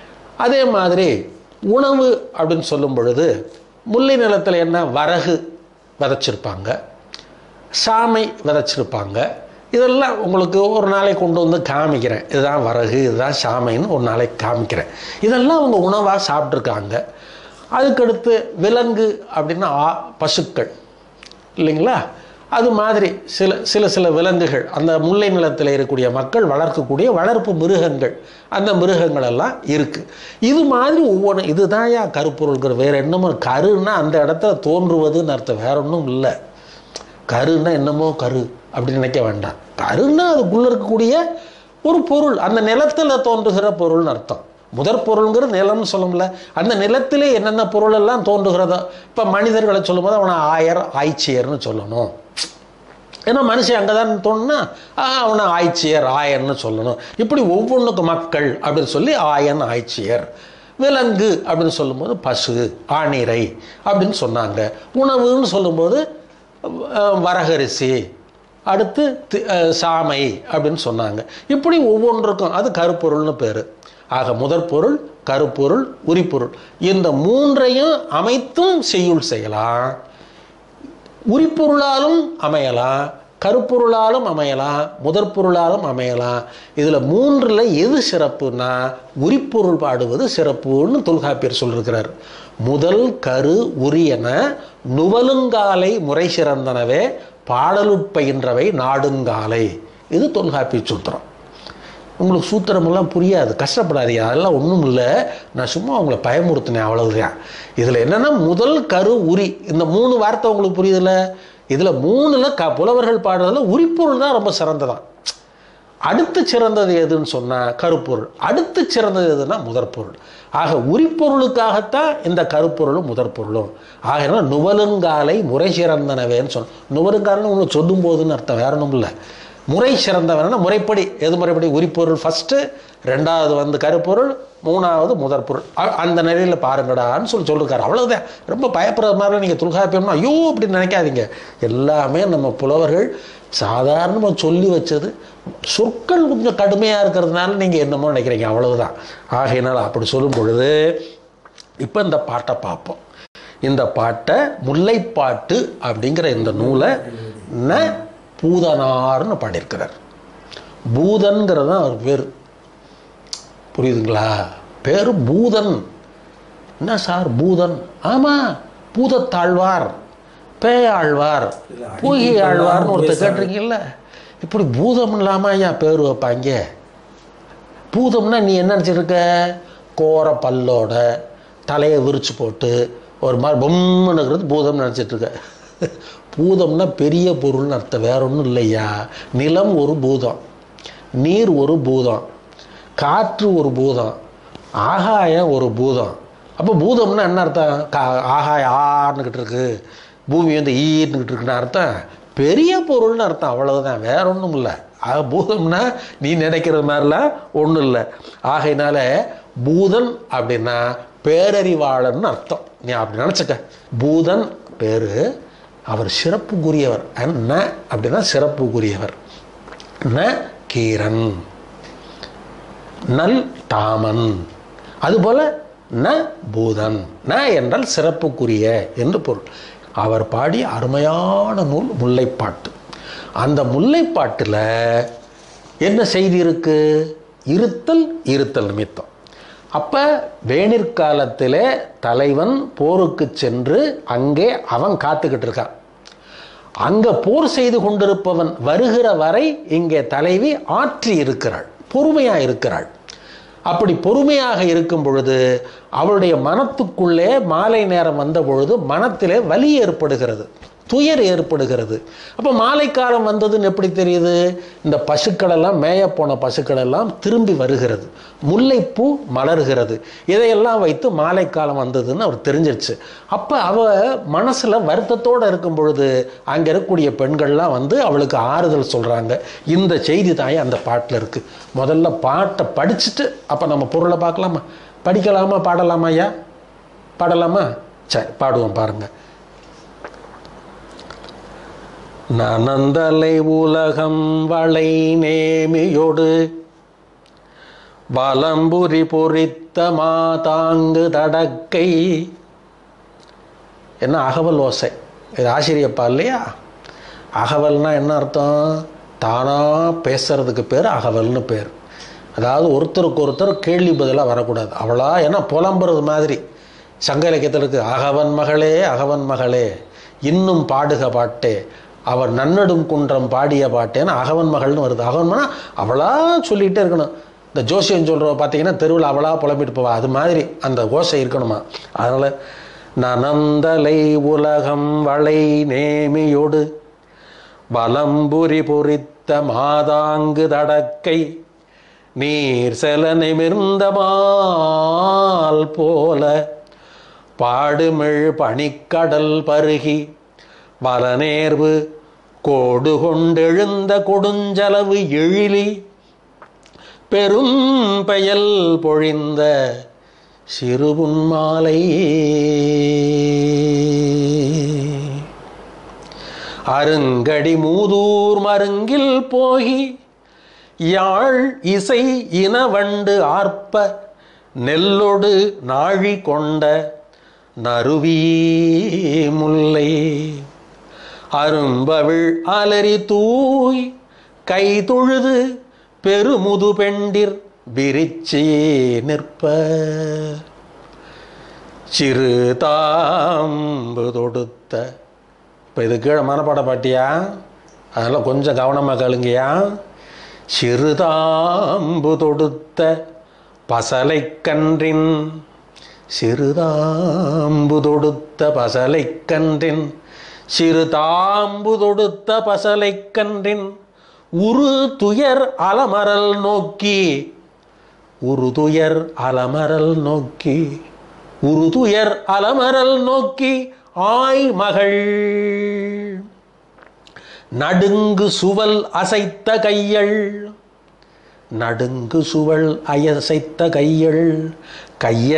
அதே மாதிரி உணவு அப்படின்னு சொல்லும் பொழுது முல்லை நிலத்தில் என்ன, வரகு விதைச்சிருப்பாங்க, சாமை விதைச்சிருப்பாங்க. இதெல்லாம் உங்களுக்கு ஒரு நாளைக்கு கொண்டு வந்து காமிக்கிறேன். இதுதான் வரகு, இதுதான் சாமைன்னு ஒரு நாளைக்கு காமிக்கிறேன். இதெல்லாம் அவங்க உணவாக சாப்பிட்ருக்காங்க. அதுக்கடுத்து விலங்கு அப்படின்னா பசுக்கள் இல்லைங்களா? அது மாதிரி சில சில சில விலங்குகள், அந்த முல்லை நிலத்தில் இருக்கக்கூடிய மக்கள் வளர்க்கக்கூடிய வளர்ப்பு மிருகங்கள், அந்த மிருகங்கள் எல்லாம் இருக்குது. இது மாதிரி ஒவ்வொன்று, இதுதான் யா கருப்பொருள்கிற. வேறு என்னமோ கருன்னா அந்த இடத்துல தோன்றுவதுன்னு அர்த்தம், வேற ஒன்றும் இல்லை. கருன்னா என்னமோ கரு அப்படின்னு நினைக்க வேண்டாம். கருன்னா அதுக்குள்ளே இருக்கக்கூடிய ஒரு பொருள், அந்த நிலத்தில் தோன்றுகிற பொருள்னு அர்த்தம். முதற் பொருள்ங்கிறது நிலம்னு சொல்லும்ல, அந்த நிலத்திலே என்னென்ன பொருள் எல்லாம் தோன்றுகிறதோ. இப்போ மனிதர்களை சொல்லும்போது அவனை ஆயர் ஆய்ச்சியர்னு சொல்லணும். ஏன்னா மனுஷன் அங்கே தான் தோணுன்னா அவனை ஆய்ச்சியர் ஆயர்னு சொல்லணும். இப்படி ஒவ்வொன்றுக்கும் மக்கள் அப்படின்னு சொல்லி ஆயன் ஆய்ச்சியர். விலங்கு அப்படின்னு சொல்லும்போது பசு ஆணிரை அப்படின்னு சொன்னாங்க. உணவுன்னு சொல்லும்போது வரகரிசி, அடுத்து சாமை அப்படின்னு சொன்னாங்க. இப்படி ஒவ்வொன்றுக்கும் அது கருப்பொருள்னு பேர். ஆக முதற் பொருள், கருப்பொருள், உரிப்பொருள், இந்த மூன்றையும் அமைத்தும் செய்யுள் செய்யலாம். உரிப்பொருளாலும் அமையலாம், கருப்பொருளாலும் அமையலாம், முதற் பொருளாலும் அமையலாம். இதில் மூன்றில் எது சிறப்புன்னா உரிப்பொருள் பாடுவது சிறப்புன்னு தொல்காப்பியர் சொல்லியிருக்கிறார். முதல் கரு உரியன நுவலுங்காலை முறை சிறந்தனவே பாடலுட்பயின்றவை நாடுங்காலை. இது தொல்காப்பிய சூத்திரம். உங்களுக்கு சூத்திரமெல்லாம் புரியாது, கஷ்டப்படாதீங்க, அதெல்லாம் ஒன்றும் இல்லை. நான் சும்மா அவங்கள பயமுறுத்தினேன், அவ்வளவுதான். இதில் என்னென்னா முதல் கரு உரி, இந்த மூணு வார்த்தை உங்களுக்கு புரியுதில்ல? இதில் மூணில் க புலவர்கள் பாடுறதுல உரிப்பொருள் தான் ரொம்ப சிறந்ததான். அடுத்து சிறந்தது எதுன்னு சொன்னால் கருப்பொருள், அடுத்து சிறந்தது எதுன்னா முதற்பொருள். ஆக உரிப்பொருளுக்காகத்தான் இந்த கருப்பொருளும் முதற்பொருளும். ஆக நுவலுங்காலை முறை சிறந்தனவேன்னு சொன்ன, நுவலுங்காலன்னு ஒன்று சொல்லும் போதுன்னு அர்த்தம், வேற ஒன்றும் இல்லை. முறை சிறந்தவனா முறைப்படி, எது முறைப்படி? உரிப்பொருள் ஃபஸ்ட்டு, ரெண்டாவது வந்து கருப்பொருள், மூணாவது முதற்பொருள். அந்த நிலையில் பாருங்கடான்னு சொல்லி சொல்லியிருக்காரு. அவ்வளோதான். ரொம்ப பயப்படுற மாதிரி நீங்கள் தொல்காப்பியம்னா ஐயோ அப்படின்னு நினைக்காதீங்க. எல்லாமே நம்ம புலவர்கள் சாதாரணமாக சொல்லி வச்சது. சொற்கள் கொஞ்சம் கடுமையாக இருக்கிறதுனால நீங்கள் என்னமோ நினைக்கிறீங்க, அவ்வளவுதான். ஆகையினால் அப்படி சொல்லும் பொழுது இப்போ இந்த பாட்டை பார்ப்போம். இந்த பாட்டை முல்லைப்பாட்டு அப்படிங்கிற இந்த நூலை ந பூதனார்னு பாடியிருக்கிறார். பூதன்கிறது தான் அவர் பேர். புரியுதுங்களா? பேர் பூதன். என்ன சார் பூதன்? ஆமாம், பூதத்தாழ்வார், பேயாழ்வார், பூகி ஆழ்வார்னு ஒருத்தர் கேட்டிருக்கீங்கள. இப்படி பூதம் இல்லாமல் ஐயா பேர் வைப்பாங்க. பூதம்னா நீ என்ன நினச்சிருக்க? கோர பல்லோட தலையை விரிச்சு போட்டு ஒரு மாதிரி பொம்முன்னுங்கிறது பூதம்னு நினச்சிட்ருக்க. பூதம்னா பெரிய பொருள்னு அர்த்தம், வேற ஒன்றும் இல்லையா. நிலம் ஒரு பூதம், நீர் ஒரு பூதம், காற்று ஒரு பூதம், ஆகாயம் ஒரு பூதம். அப்போ பூதம்னா என்ன அர்த்தம்? கா ஆகாயம் ஆறுனுக்கிட்டு இருக்கு, பூமி வந்து ஈர்னுக்கிட்டு இருக்குன்னு அர்த்தம், பெரிய பொருள்னு அர்த்தம், அவ்வளவுதான், வேற ஒன்றும் இல்லை. ஆக பூதம்னா நீ நினைக்கிறது மாதிரிலாம் ஒன்றும் இல்லை. ஆகையினால பூதன் அப்படின்னா பேரறிவாளன்னு அர்த்தம். நீ அப்படி நினச்சிக்க. பூதன் பேர், அவர் சிறப்புக்குரியவர். ந அப்படின்னா சிறப்புக்குரியவர். ந கீரன், நல் தாமன், அதுபோல ந பூதன். ந என்றால் சிறப்புக்குரிய என்று பொருள். அவர் பாடிய அருமையான நூல் முல்லைப்பாட்டு. அந்த முல்லைப்பாட்டில் என்ன செய்தி இருக்கு? இருத்தல், இருத்தல் நிமித்தம். அப்போ வேணிற்காலத்திலே தலைவன் போருக்கு சென்று அங்கே அவன் காத்துக்கிட்டு இருக்கான். அங்கே போர் செய்து கொண்டிருப்பவன் வருகிற வரை இங்கே தலைவி ஆற்றி இருக்கிறாள், பொறுமையாக இருக்கிறாள். அப்படி பொறுமையாக இருக்கும் பொழுது அவளுடைய மனத்துக்குள்ளே மாலை நேரம் வந்த பொழுது மனத்திலே வலி ஏற்படுகிறது, துயர் ஏற்படுகிறது. அப்போ மாலை காலம் வந்ததுன்னு எப்படி தெரியுது? இந்த பசுக்களெல்லாம், மேய போன பசுக்களெல்லாம் திரும்பி வருகிறது, முல்லைப்பூ மலர்கிறது. இதையெல்லாம் வைத்து மாலை காலம் வந்ததுன்னு அவர் தெரிஞ்சிருச்சு. அப்போ அவ மனசில் வருத்தத்தோடு இருக்கும் பொழுது அங்கே இருக்கக்கூடிய பெண்கள்லாம் வந்து அவளுக்கு ஆறுதல் சொல்கிறாங்க. இந்த செய்தி தாயே அந்த பாட்டில் இருக்குது. முதல்ல பாட்டை படிச்சுட்டு அப்போ நம்ம பொருளை பார்க்கலாமா? படிக்கலாமா? பாடலாமா ஐயா? பாடலாமா? சரி, பாடுவோம் பாருங்க. நனந்தலை உலகம் வளை நேமியோடு வலம்புரி பொறித்த மாதாங்கு தடக்கை. என்ன அகவல் ஓசை? இது ஆசிரியப்பா இல்லையா? அகவல்னா என்ன அர்த்தம்? தானாக பேசுறதுக்கு பேர் அகவல்னு பேர். அதாவது ஒருத்தருக்கு ஒருத்தர் கேள்வி பதிலாக வரக்கூடாது. அவளா ஏன்னா புலம்புறது மாதிரி சங்க இலக்கியத்தில் இருக்குது. அகவன் மகளே அகவன் மகளே இன்னும் பாடுக பாட்டே அவர் நன்னடும் குன்றம் பாடிய பாட்டேன்னு அகவன் மகள்னு வருது. அகவன்மனா அவளா சொல்லிகிட்டே இருக்கணும். இந்த ஜோசியம் சொல்கிற பார்த்தீங்கன்னா தெருவில் அவளா புலம்பிட்டு போவா, அது மாதிரி அந்த ஓசை இருக்கணுமா. அதனால் நனந்தலை உலகம் வளை நேமியோடு வலம்புரி பொறித்த மாதாங்கு தடக்கை நீர் செல நிமிர்ந்த மால் போல பாடுமிழ் பனிக்கடல் பருகி வலநேர்வு கோடு கொண்டெழுந்த கொடுஞ்சலவு எழிலி பெரும் பெயல் பொழிந்த சிறுபுன்மாலை அருங்கடி மூதூர் மருங்கில் போகி யாழ் இசை இனவண்டு ஆர்ப்ப நெல்லொடு நாழி கொண்ட நறுவி முல்லை அரும்பவிழ் அலறி தூய் கை தொழுது பெருமுது பெண்டிர் விரிச்சி நிற்ப சிறு தாம்பு தொடுத்த. இப்போ இது கீழே மனப்பாட பாட்டியா, அதெல்லாம் கொஞ்சம் கவனமாக கேளுங்கயா. சிறுதாம்பு தொடுத்த பசலை கன்றின் சிறுதாம்பு தொடுத்த பசலை கன்றின் சிறுதாம்பு தொடுத்த பசலை கன்றின் உரு துயர் அலமரல் நோக்கி உரு துயர் அலமரல் நோக்கி உரு துயர் அலமரல் நோக்கி ஆய் மகள் நடுங்கு சுவல் அசைத்த கையள் நடுங்கு சுவல் அசைத்த கையள் கைய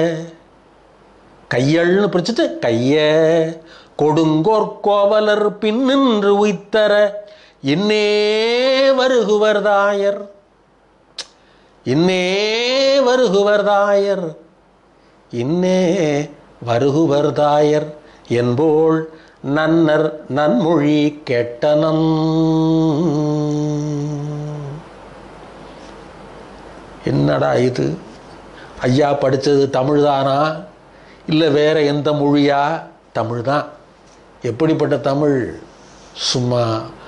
கையள்னு பிடிச்சிட்டு கைய கொடுங்கோர் கோவலர் பின்னின்று உய்த்தர இன்னே வருகுவர்தாயர் இன்னே வருகுவர்தாயர் இன்னே வருகுவர்தாயர் என்போள் நன்னர் நன்மொழி கேட்டனம். என்னடா இது ஐயா படித்தது தமிழ் தானா இல்லை வேற எந்த மொழியா? தமிழ் தான். எப்படிப்பட்ட தமிழ்? சும்மா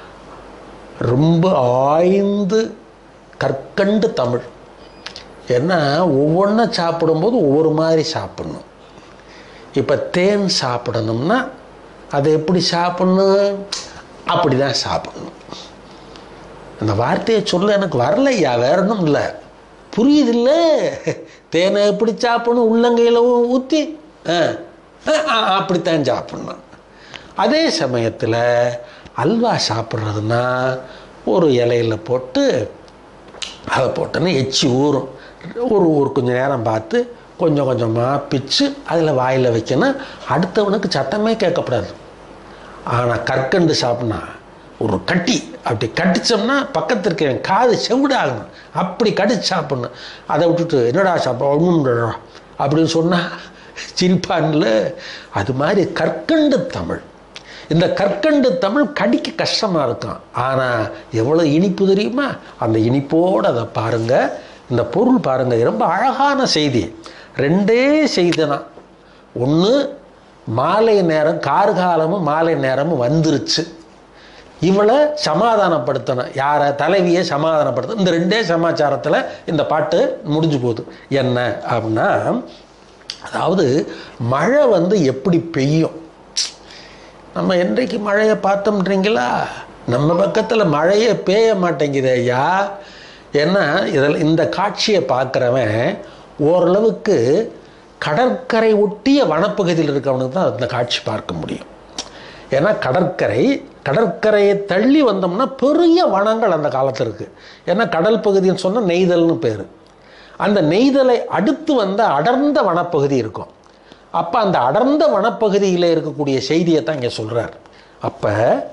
ரொம்ப ஆய்ந்து கற்கண்டு தமிழ். ஏன்னா ஒவ்வொன்றா சாப்பிடும்போது ஒவ்வொரு மாதிரி சாப்பிடணும். இப்போ தேன் சாப்பிடணும்னா அதை எப்படி சாப்பிடணும்? அப்படி தான் சாப்பிடணும். அந்த வார்த்தையை சொல்ல எனக்கு வரலையா, வேற ஒன்றும் இல்லை, புரியுதில்ல. தேனை எப்படி சாப்பிடணும்? உள்ளங்கையில் ஊற்றி அப்படித்தான் சாப்பிடணும். அதே சமயத்தில் அல்வா சாப்பிட்றதுன்னா ஒரு இலையில் போட்டு அதை போட்டோன்னா எச்சி ஊறும். ஒரு ஒரு கொஞ்சம் நேரம் பார்த்து கொஞ்சம் கொஞ்சமாக பிச்சு அதில் வாயில் வைக்கணும். அடுத்தவனுக்கு சத்தமே கேட்கக்கூடாது. ஆனால் கற்கண்டு சாப்பிட்னா ஒரு கட்டி அப்படி கடித்தோம்னா பக்கத்தில் இருக்க காது செவிடாகணும். அப்படி கடிச்சு சாப்பிட்ணும். அதை விட்டுட்டு என்னடா சாப்பிட ஒன்றும் அப்படின்னு சொன்னால் சிரிப்பான்ல. அது மாதிரி கற்கண்டு தமிழ். இந்த கற்கண்டு தமிழ் கடிக்க கஷ்டமாக இருக்கும். ஆனால் எவ்வளோ இனிப்பு தெரியுமா? அந்த இனிப்போடு அதை பாருங்கள். இந்த பொருள் பாருங்கள், ரொம்ப அழகான செய்தி. ரெண்டே செய்தி தான். ஒன்று, மாலை நேரம், கார்காலமும் மாலை நேரமும் வந்துருச்சு. இவளை சமாதானப்படுத்தணும். யாரை? தலைவியை சமாதானப்படுத்தணும். இந்த ரெண்டே சமாச்சாரத்தில் இந்த பாட்டு முடிஞ்சு போகுது. என்ன அப்படின்னா, அதாவது மழை வந்து எப்படி பெய்யும்? நம்ம என்றைக்கு மழையை பார்த்தோம்ன்றீங்களா? நம்ம பக்கத்தில் மழையே பெய்ய மாட்டேங்குது ஐயா. ஏன்னா இதில் இந்த காட்சியை பார்க்குறவன் ஓரளவுக்கு கடற்கரை ஒட்டிய வனப்பகுதியில் இருக்கவனுக்கு தான் அந்த காட்சி பார்க்க முடியும். ஏன்னா கடற்கரை கடற்கரையை தள்ளி வந்தோம்னா பெரிய வனங்கள் அந்த காலத்தில் இருக்குது. ஏன்னா கடல் பகுதின்னு சொன்னால் நெய்தல்னு பேர். அந்த நெய்தலை அடுத்து வந்த அடர்ந்த வனப்பகுதி இருக்கும். அப்போ அந்த அடர்ந்த வனப்பகுதியில் இருக்கக்கூடிய செய்தியை தான் இங்கே சொல்கிறார். அப்போ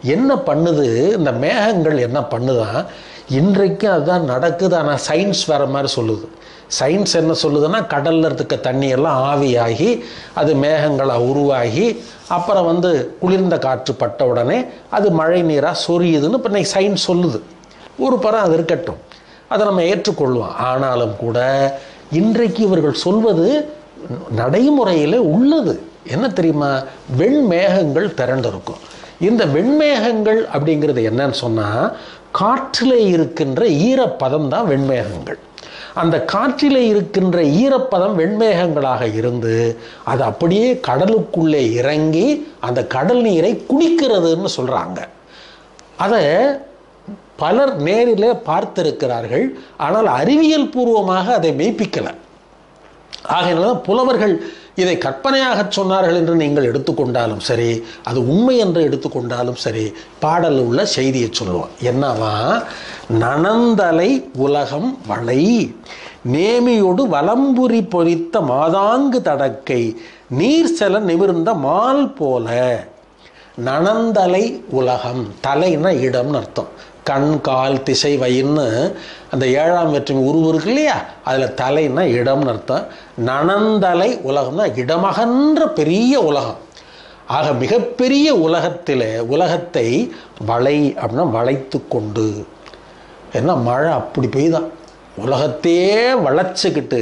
என்ன பண்ணுது இந்த மேகங்கள், என்ன பண்ணுதான் இன்றைக்கும் அதுதான் நடக்குது. ஆனால் சயின்ஸ் வேறு மாதிரி சொல்லுது. சயின்ஸ் என்ன சொல்லுதுன்னா, கடலில் இருக்க தண்ணியெல்லாம் ஆவியாகி அது மேகங்களாக உருவாகி அப்புறம் வந்து குளிர்ந்த காற்று பட்ட உடனே அது மழை நீராக சொரியுதுன்னு இப்போ இன்னைக்கு சயின்ஸ் சொல்லுது. ஒரு பரம் அது இருக்கட்டும், அதை நம்ம ஏற்றுக்கொள்வோம். ஆனாலும் கூட இன்றைக்கு இவர்கள் சொல்வது நடைமுறையில் உள்ளது. என்ன தெரியுமா? வெண்மேகங்கள் திரண்டிருக்கும். இந்த வெண்மேகங்கள் அப்படிங்கிறது என்னன்னு சொன்னால், காற்றிலே இருக்கின்ற ஈரப்பதம் தான் வெண்மேகங்கள். அந்த காற்றிலே இருக்கின்ற ஈரப்பதம் வெண்மேகங்களாக இருந்து அது அப்படியே கடலுக்குள்ளே இறங்கி அந்த கடல் நீரை குடிக்கிறதுன்னு சொல்கிறாங்க. அதை பலர் நேரிலே பார்த்திருக்கிறார்கள். ஆனால் அறிவியல் பூர்வமாக அதை மெய்ப்பிக்கலை. ஆகையினால புலவர்கள் இதை கற்பனையாக சொன்னார்கள் என்று நீங்கள் எடுத்துக்கொண்டாலும் சரி, அது உண்மை என்று எடுத்துக்கொண்டாலும் சரி, பாடல் உள்ள செய்தியை சொல்லுவோம். என்னவா? நனந்தலை உலகம் வளை நேமியோடு வலம்புரி பொறித்த மாதாங்கு தடக்கை நீர் செல நிமிர்ந்த மால் போல. நனந்தலை உலகம், தலைன்னா இடம்னு அர்த்தம். கண், கால், திசை, வயின்னு அந்த ஏழாம் வேற்றுமை உருவு இருக்கு இல்லையா, அதில் தலைன்னா இடம்னு அர்த்தம். நனந்தலை உலகம்னா இடமகன்ற பெரிய உலகம். ஆக மிகப்பெரிய உலகத்தில் உலகத்தை வளை அப்படின்னா வளைத்து கொண்டு, ஏன்னா மழை அப்படி பெய்தான், உலகத்தையே வளைச்சிக்கிட்டு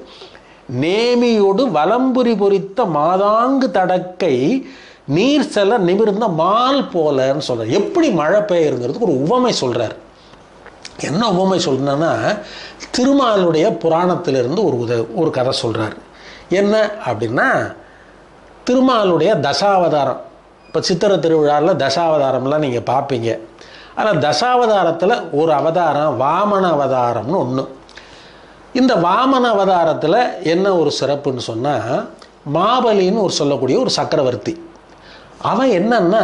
நேமியோடு வலம்புரி பொறித்த மாதாங்கு தடக்கை நீர் செல நிமிர்ந்த மால் போலன்னு சொல்கிறார். எப்படி மழை பெய்யுங்கிறதுக்கு ஒரு உவமை சொல்கிறார். என்ன உவமை சொல்கிறேன்னா, திருமாலுடைய புராணத்திலிருந்து ஒரு உத ஒரு கதை சொல்கிறார். என்ன அப்படின்னா, திருமாலுடைய தசாவதாரம். இப்போ சித்திரை திருவிழாவில் தசாவதாரம்லாம் நீங்கள் பார்ப்பீங்க. ஆனால் தசாவதாரத்தில் ஒரு அவதாரம் வாமன அவதாரம்னு ஒன்று. இந்த வாமன அவதாரத்தில் என்ன ஒரு சிறப்புன்னு சொன்னால், மாபலின்னு ஒரு சொல்லக்கூடிய ஒரு சக்கரவர்த்தி. அவன் என்னன்னா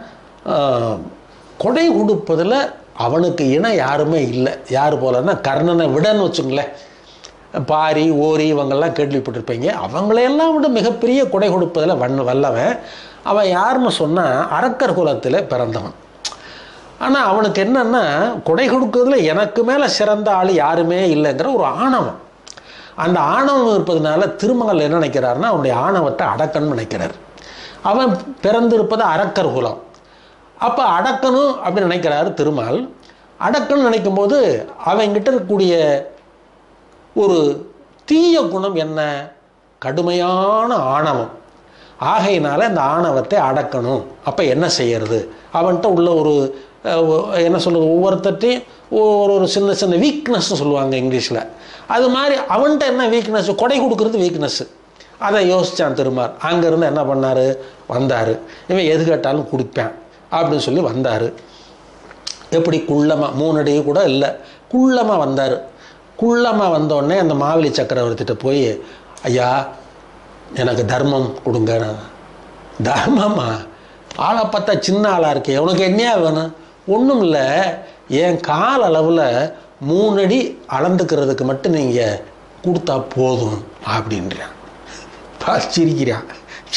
கொடை கொடுப்பதில் அவனுக்கு இணை யாருமே இல்லை. யார் போலன்னா கர்ணனை விடன்னு வச்சுங்களேன். பாரி, ஓரி இவங்கெல்லாம் கேள்விப்பட்டிருப்பீங்க. அவங்களையெல்லாம் விட மிகப்பெரிய கொடை கொடுப்பதில் வன் வல்லவன் அவன். யாருன்னு சொன்னால் அரக்கர் குலத்தில் பிறந்தவன். ஆனால் அவனுக்கு என்னன்னா, கொடை கொடுக்கறதுல எனக்கு மேலே சிறந்த ஆள் யாருமே இல்லைங்கிற ஒரு ஆணவம். அந்த ஆணவம் இருப்பதனால திருமகள் என்ன நினைக்கிறாருன்னா, அவனுடைய ஆணவத்தை அடக்கணும்னு நினைக்கிறார். அவன் பிறந்திருப்பது அரக்கர் குலம். அப்போ அடக்கணும் அப்படின்னு நினைக்கிறாரு திருமால். அடக்கணும்னு நினைக்கும் போது அவன்கிட்ட இருக்கக்கூடிய ஒரு தீய குணம் என்ன? கடுமையான ஆணவம். ஆகையினால இந்த ஆணவத்தை அடக்கணும். அப்போ என்ன செய்யறது? அவன்கிட்ட உள்ள ஒரு என்ன சொல்கிறது, ஒவ்வொருத்தையும் ஒரு ஒரு சின்ன சின்ன வீக்னஸ்ன்னு சொல்லுவாங்க இங்கிலீஷில். அது மாதிரி அவன்கிட்ட என்ன வீக்னஸ்? கொடை கொடுக்கறது வீக்னஸ்ஸு. அதை யோசித்தான் திருமால். அங்கேருந்து என்ன பண்ணார்? வந்தார். இவன் எது கேட்டாலும் கொடுப்பேன் அப்படின்னு சொல்லி வந்தார். எப்படி குள்ளமாக, மூணு அடி கூட இல்லை, குள்ளமாக வந்தார். குள்ளமாக வந்தோடனே அந்த மாவலி சக்கரவர்த்திட்ட போய், ஐயா எனக்கு தர்மம் கொடுங்க. தர்மமா? ஆளை பார்த்தா சின்ன ஆளாக இருக்கே, உனக்கு என்னையா வேணும்? ஒன்றும் இல்லை, என் கால் அளவில் மூணு அடி அளந்துக்கிறதுக்கு மட்டும் நீங்கள் கொடுத்தா போதும் அப்படின்றான். சிரிக்கிறான்.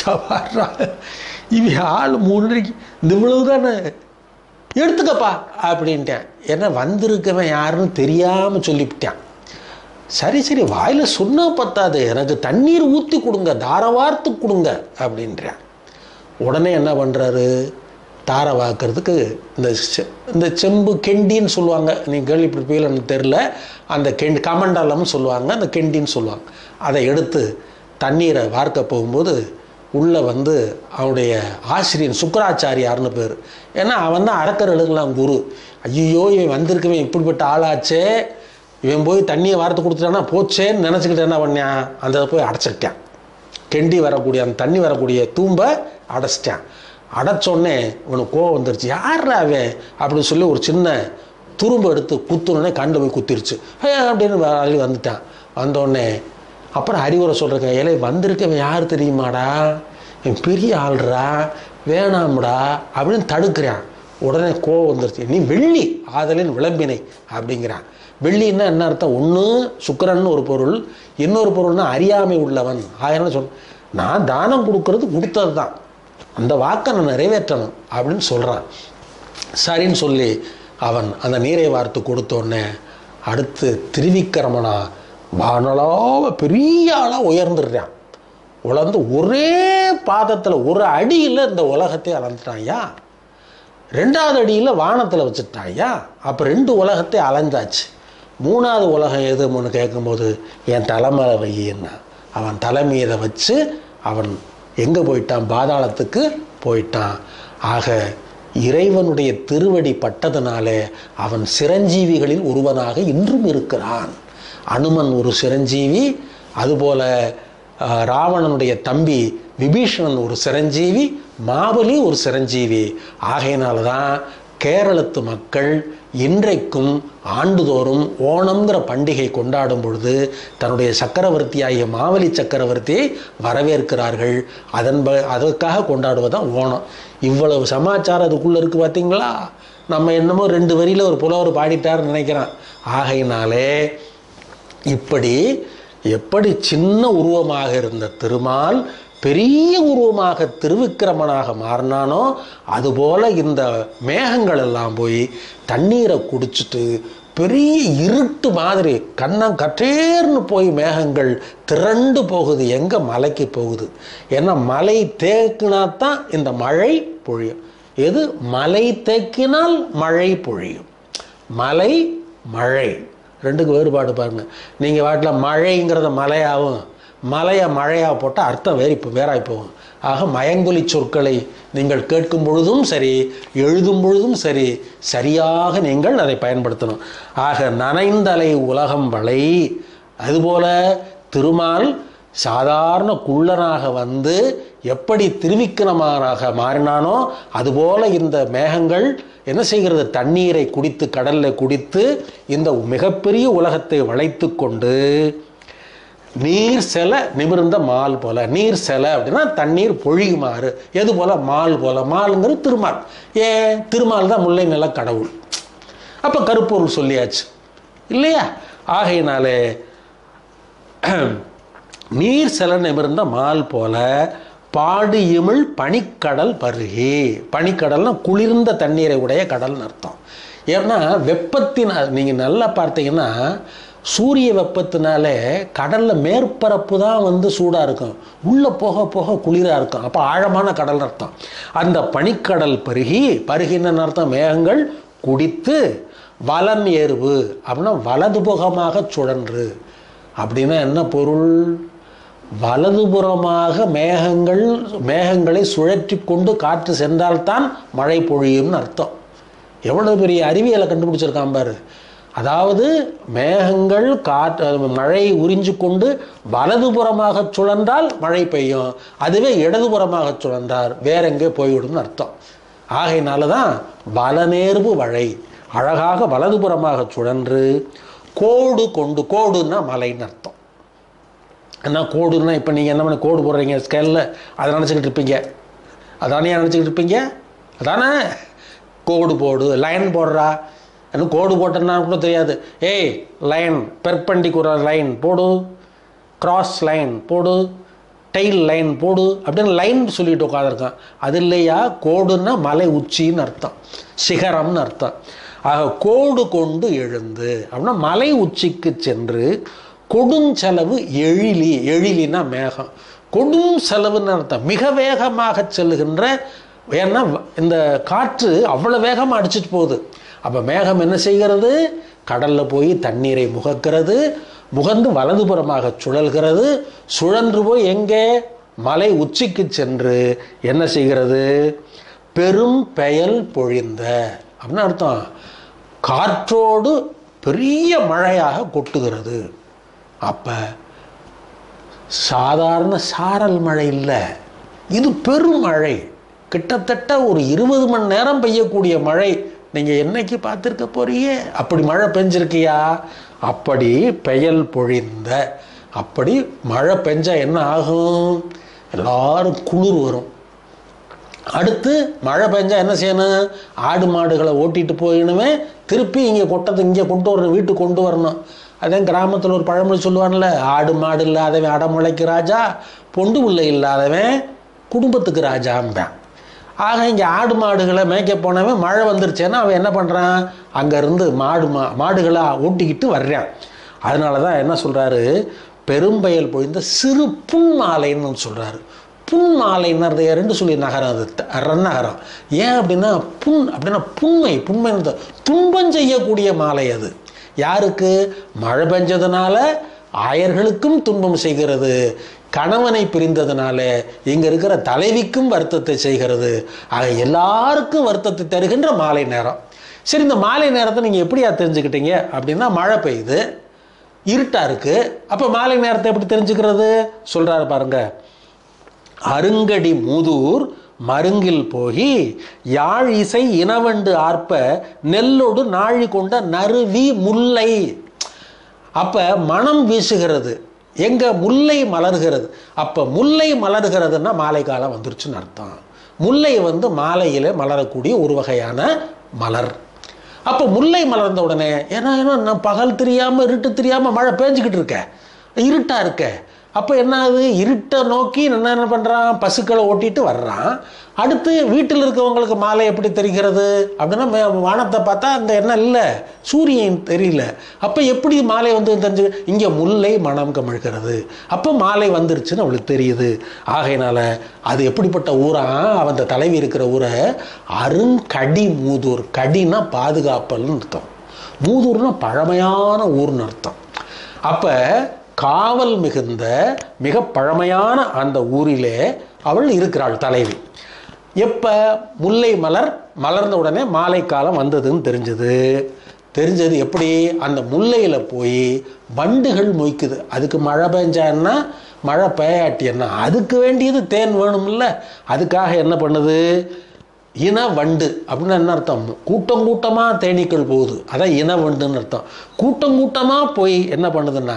இவ ஆள் மூணு அடிக்கு இந்த இவ்வளவு தானே, எடுத்துக்கப்பா அப்படின்ட்டேன். ஏன்னா வந்திருக்கவன் யாருன்னு தெரியாமல் சொல்லிவிட்டான். சரி சரி வாயில் சொன்னா பத்தாது, எனக்கு தண்ணீர் ஊற்றி கொடுங்க, தாரவார்த்து கொடுங்க அப்படின்றான். உடனே என்ன பண்ணுறாரு? தாரை வாக்கிறதுக்கு இந்த இந்த செம்பு கெண்டின்னு சொல்லுவாங்க, நீங்கள் கேள்விப்பட்டிருப்பீங்களா எனக்கு தெரில. அந்த கெண்டி கமண்டலம்னு சொல்லுவாங்க, அந்த கெண்டின்னு சொல்லுவாங்க. அதை எடுத்து தண்ணீரை வார்க்க போகும்போது உள்ளே வந்து அவனுடைய ஆசிரியன் சுக்கராச்சாரியார்னு பேர். ஏன்னா அவன் தான் அரக்கர்களுக்கெல்லாம் குரு. ஐயோ இவன் வந்திருக்கவன் இப்படிப்பட்ட ஆளாச்சே, இவன் போய் தண்ணியை வார்த்து கொடுத்துட்டானா போச்சேன்னு நினச்சிக்கிட்டு என்ன பண்ணான்? அந்த போய் அடைச்சிக்கிட்டான். கெண்டி வரக்கூடிய அந்த தண்ணி வரக்கூடிய தூம்பை அடைச்சிட்டான். அடைச்சோடனே இவனுக்கு கோவம் வந்துருச்சு. யாரா அவன் அப்படின்னு சொல்லி ஒரு சின்ன துரும்பு எடுத்து குத்துனோடனே கண்டு போய் குத்திருச்சு. ஏ அப்படின்னு அள்ளி வந்துட்டான். வந்தோடனே அப்புறம் அறிவுரை சொல்கிறேன், ஏலே வந்திருக்கவன் யார் தெரியுமாடா, என் பெரிய ஆள்றா, வேணாம்டா அப்படின்னு தடுக்கிறான். உடனே கோவம் வந்துருச்சு. நீ வெள்ளி ஆதலின் விளம்பினை அப்படிங்கிறான். வெள்ளின்னா என்ன அர்த்தம்? ஒன்று சுக்கிரன் ஒரு பொருள், இன்னொரு பொருள்னா அறியாமை உள்ளவன். ஆயிரம் சொல், நான் தானம் கொடுக்கறது கொடுத்தது தான், அந்த வாக்கை நான் நிறைவேற்றணும் அப்படின்னு சொல்கிறான். சரின்னு சொல்லி அவன் அந்த நீரை வார்த்து கொடுத்தோடனே அடுத்து திருவிக்கிரமனா வானளாவ பெரிய ஆளாக உயர்ந்துடுறான். உழந்து ஒரே பாதத்தில் ஒரு அடியில் இந்த உலகத்தை அளந்துட்டான்யா. ரெண்டாவது அடியில் வானத்தில் வச்சுட்டான்யா. அப்போ ரெண்டு உலகத்தை அலைஞ்சாச்சு. மூணாவது உலகம் எதுன்னு கேட்கும்போது என் தலைமையில வையின்னா அவன் தலைமையை வச்சு அவன் எங்கே போயிட்டான்? பாதாளத்துக்கு போயிட்டான். ஆக இறைவனுடைய திருவடி பட்டதனாலே அவன் சிரஞ்சீவிகளில் ஒருவனாக இன்றும் இருக்கிறான். அனுமன் ஒரு சிரஞ்சீவி, அதுபோல ராவணனுடைய தம்பி விபீஷணன் ஒரு சிரஞ்சீவி, மாபலி ஒரு சிரஞ்சீவி. ஆகையினால தான் கேரளத்து மக்கள் இன்றைக்கும் ஆண்டுதோறும் ஓணம்ங்கிற பண்டிகை கொண்டாடும் பொழுது தன்னுடைய சக்கரவர்த்தியாகிய மாவலி சக்கரவர்த்தியை வரவேற்கிறார்கள். அதன் அதற்காக கொண்டாடுவதுதான் ஓணம். இவ்வளவு சமாச்சாரம் அதுக்குள்ளே இருக்குது பார்த்தீங்களா? நம்ம என்னமோ ரெண்டு வரியில் ஒரு புலவர் பாடிட்டார்னு நினைக்கிறான். ஆகையினாலே இப்படி எப்படி சின்ன உருவமாக இருந்த திருமால் பெரிய உருவமாக திருவிக்கிரமனாக மாறினானோ அதுபோல இந்த மேகங்கள் எல்லாம் போய் தண்ணீரை குடிச்சிட்டு பெரிய இருட்டு மாதிரி கண்ணம் கற்றேர்னு போய் மேகங்கள் திரண்டு போகுது. எங்கே? மலைக்கு போகுது. ஏன்னா மலை தேக்கினாத்தான் இந்த மழை பொழியும். எது? மலை தேக்கினால் மழை பொழியும். மலை மழை ரெண்டுக்கு வேறுபாடு பாருங்க. நீங்கள் வாட்டில் மழைங்கிறத மலையாகும், மலையை மழையாக போட்டால் அர்த்தம் வேறு இப்போ வேறாய் போகும். ஆக மயங்கொலி சொற்களை நீங்கள் கேட்கும் பொழுதும் சரி, எழுதும் பொழுதும் சரி, சரியாக நீங்கள் அதை பயன்படுத்தணும். ஆக நனைந்தலை உலகம் வளை. அதுபோல திருமால் சாதாரண குள்ளனாக வந்து எப்படி திருவிக்கிரமனாக மாறினானோ அதுபோல இந்த மேகங்கள் என்ன செய்கிறது? தண்ணீரை குடித்து கடலில் குடித்து இந்த மிகப்பெரிய உலகத்தை வளைத்து கொண்டு நீர் செல நிமிர்ந்த மால் போல. நீர் செல அப்படின்னா தண்ணீர் பொழியுமாறு. எது போல? மால் போல. மாலுங்கிறது திருமால். ஏன்? திருமால் தான் முல்லை நில கடவுள். அப்போ கருப்பொருள் சொல்லியாச்சு இல்லையா? ஆகையினாலே நீர் செல நிமிர்ந்த மால் போல பாடு இமிழ் பனிக்கடல் பருகி. பனிக்கடல்னா குளிர்ந்த தண்ணீரை உடைய கடல்னு அர்த்தம். ஏன்னா வெப்பத்தின் நீங்கள் நல்லா பார்த்தீங்கன்னா சூரிய வெப்பத்தினாலே கடலில் மேற்பரப்பு தான் வந்து சூடாக இருக்கும், உள்ளே போக போக குளிராக இருக்கும். அப்போ ஆழமான கடல் அர்த்தம். அந்த பனிக்கடல் பருகி, பருகின்னு அர்த்தம் மேகங்கள் குடித்து, வலன் ஏறுவு அப்படின்னா வலதுபுறமாக சுழன்று. அப்படின்னா என்ன பொருள்? வலதுபுறமாக மேகங்கள் மேகங்களை சுழற்றி கொண்டு காற்று சென்றால்தான் மழை பொழியும்னு அர்த்தம். எவ்வளோ பெரிய அறிவியலை கண்டுபிடிச்சிருக்கான் பாரு. அதாவது மேகங்கள் காற்று மழை உறிஞ்சு கொண்டு வலதுபுறமாக சுழன்றால் மழை பெய்யும், அதுவே இடதுபுறமாக சுழன்றால் வேற எங்கே போய்விடும்னு அர்த்தம். ஆகையினால தான் வலநேர்வு மழை அழகாக வலதுபுறமாக சுழன்று கோடு கொண்டு. கோடுன்னா மலைன்னு அர்த்தம். என்ன கோடுன்னா இப்போ நீங்கள் என்ன பண்ண கோடு போடுறீங்க ஸ்கேலில், அதை நினச்சிக்கிட்டு இருப்பீங்க. அதானே நினச்சிக்கிட்டு இருப்பீங்க, அதானே கோடு போடு, லைன் போடுறா. இன்னும் கோடு போட்டேன்னா கூட தெரியாது. ஏய் லைன், பெர்பெண்டிகுலர் லைன் போடு, கிராஸ் லைன் போடு, டெயில் லைன் போடு அப்படின்னு லைன் சொல்லிட்டு உட்காந்துருக்கான். அது இல்லையா? கோடுன்னா மலை உச்சின்னு அர்த்தம், சிகரம்னு அர்த்தம். ஆக கோடு கொண்டு எழுந்து அப்படின்னா மலை உச்சிக்கு சென்று கொடுஞ்செலவு எழிலி. எழிலினா மேகம். கொடும் செலவுன்னு அர்த்தம், மிக வேகமாக செல்லுகின்ற. ஏன்னா இந்த காற்று அவ்வளோ வேகமாக அடிச்சுட்டு போகுது. அப்போ மேகம் என்ன செய்கிறது? கடலில் போய் தண்ணீரை முகக்கிறது, முகந்து வலதுபுறமாக சுழல்கிறது, சுழன்று போய் எங்கே? மலை உச்சிக்கு சென்று என்ன செய்கிறது? பெரும் பெயல் பொழிந்த அப்படின்னு அர்த்தம். காற்றோடு பெரிய மழையாக கொட்டுகிறது. அப்போ சாதாரண சாரல் மழை இல்லை, இது பெருமழை. கிட்டத்தட்ட ஒரு இருபது மணி நேரம் பெய்யக்கூடிய மழை நீங்கள் என்னைக்கு பார்த்துருக்க போறீங்க? அப்படி மழை பெஞ்சிருக்கியா? அப்படி பெயல் பொழிந்த. அப்படி மழை பெஞ்சா என்ன ஆகும்? எல்லாரும் குளிர் வரும். அடுத்து மழை பெஞ்சா என்ன செய்யணும்? ஆடு மாடுகளை ஓட்டிட்டு போயினுமே திருப்பி இங்கே கொட்டது இங்கே கொண்டு வரணும், வீட்டுக்கு கொண்டு வரணும். அதே கிராமத்தில் ஒரு பழமொழி சொல்லுவான்ல, ஆடு மாடு இல்லாதவன் அடமுளைக்கு ராஜா, பொண்டு பிள்ளை இல்லாதவன் குடும்பத்துக்கு ராஜாம்பான். ஆக இங்கே ஆடு மாடுகளை மேய்க்க போனவன் மழை வந்துருச்சேன்னா அவன் என்ன பண்ணுறான், அங்கேருந்து மாடு மா மாடுகளை ஓட்டிக்கிட்டு வர்றான். அதனால தான் என்ன சொல்கிறாரு, பெரும்பயல் பொழிந்த சிறு புன் மாலைன்னு சொல்கிறாரு. புன் மாலைன்னு ரெண்டு சொல்லி நகரம், அது ரன்னகரம். ஏன் அப்படின்னா புண் அப்படின்னா புண்மை, புண்மை துன்பம் செய்யக்கூடிய மாலை. அது யாருக்கு, மழை பெஞ்சதுனால ஆயர்களுக்கும் துன்பம் செய்கிறது, கணவனை பிரிந்ததுனால இங்கே இருக்கிற தலைவிக்கும் வருத்தத்தை செய்கிறது. ஆக எல்லாருக்கும் வருத்தத்தை தருகின்ற மாலை நேரம். சரி, இந்த மாலை நேரத்தை நீங்கள் எப்படியா தெரிஞ்சுக்கிட்டீங்க அப்படின்னா, மழை பெய்யுது, இருட்டாக இருக்குது. அப்போ மாலை நேரத்தை எப்படி தெரிஞ்சுக்கிறது சொல்கிறாரு பாருங்க. அருங்கடி மூதூர் மருங்கில் போகி யாழ் இசை இனவண்டு ஆர்ப்ப நெல்லோடு நாழி கொண்ட நறுவி முல்லை. அப்போ மனம் வீசுகிறது, எங்க முல்லை மலர்கிறது. அப்போ முல்லை மலர்கிறதுன்னா மாலை காலம் வந்துருச்சுன்னு அர்த்தம். முல்லை வந்து மாலையில் மலரக்கூடிய ஒரு வகையான மலர். அப்போ முல்லை மலர்ந்த உடனே ஏன்னா ஏன்னா நான் பகல் தெரியாமல் இருட்டு தெரியாமல் மழை பேஞ்சிக்கிட்டு இருக்க, இருட்டாக இருக்க. அப்போ என்ன ஆகுது, இருட்டை நோக்கி என்ன என்ன பண்ணுறான், பசுக்களை ஓட்டிட்டு வர்றான். அடுத்து வீட்டில் இருக்கவங்களுக்கு மாலை எப்படி தெரிகிறது அப்படின்னா, வானத்தை பார்த்தா அங்கே என்ன இல்லை, சூரியன் தெரியல. அப்போ எப்படி மாலை வந்து தெரிஞ்சு, இங்கே முல்லை மனம் கமிழ்கிறது, அப்போ மாலை வந்துருச்சுன்னு அவளுக்கு தெரியுது. ஆகையினால அது எப்படிப்பட்ட ஊரா, அவன் தலைவி இருக்கிற ஊரை அருங்கடி மூதூர். கடினா பாதுகாப்பல்னு அர்த்தம், மூதூர்னா பழமையான ஊர்னு அர்த்தம். அப்போ காவல் மிகுந்த மிக பழமையான அந்த ஊரிலே அவள் இருக்கிறாள் தலைவி. எப்போ முல்லை மலர் மலர்ந்த உடனே மாலை காலம் வந்ததுன்னு தெரிஞ்சது. தெரிஞ்சது எப்படி, அந்த முல்லையில் போய் வண்டுகள் மொய்க்குது. அதுக்கு மழை பெஞ்சான்னா, மழை பெய்யாட்டியன்னா அதுக்கு வேண்டியது தேன் வேணும்ல. அதுக்காக என்ன பண்ணுது, இன வண்டு அப்படின்னா என்ன அர்த்தம், கூட்டம் கூட்டமாக தேனீக்கள் போகுது, அதான் இன வண்டுன்னு அர்த்தம். கூட்டம் கூட்டமாக போய் என்ன பண்ணுதுன்னா,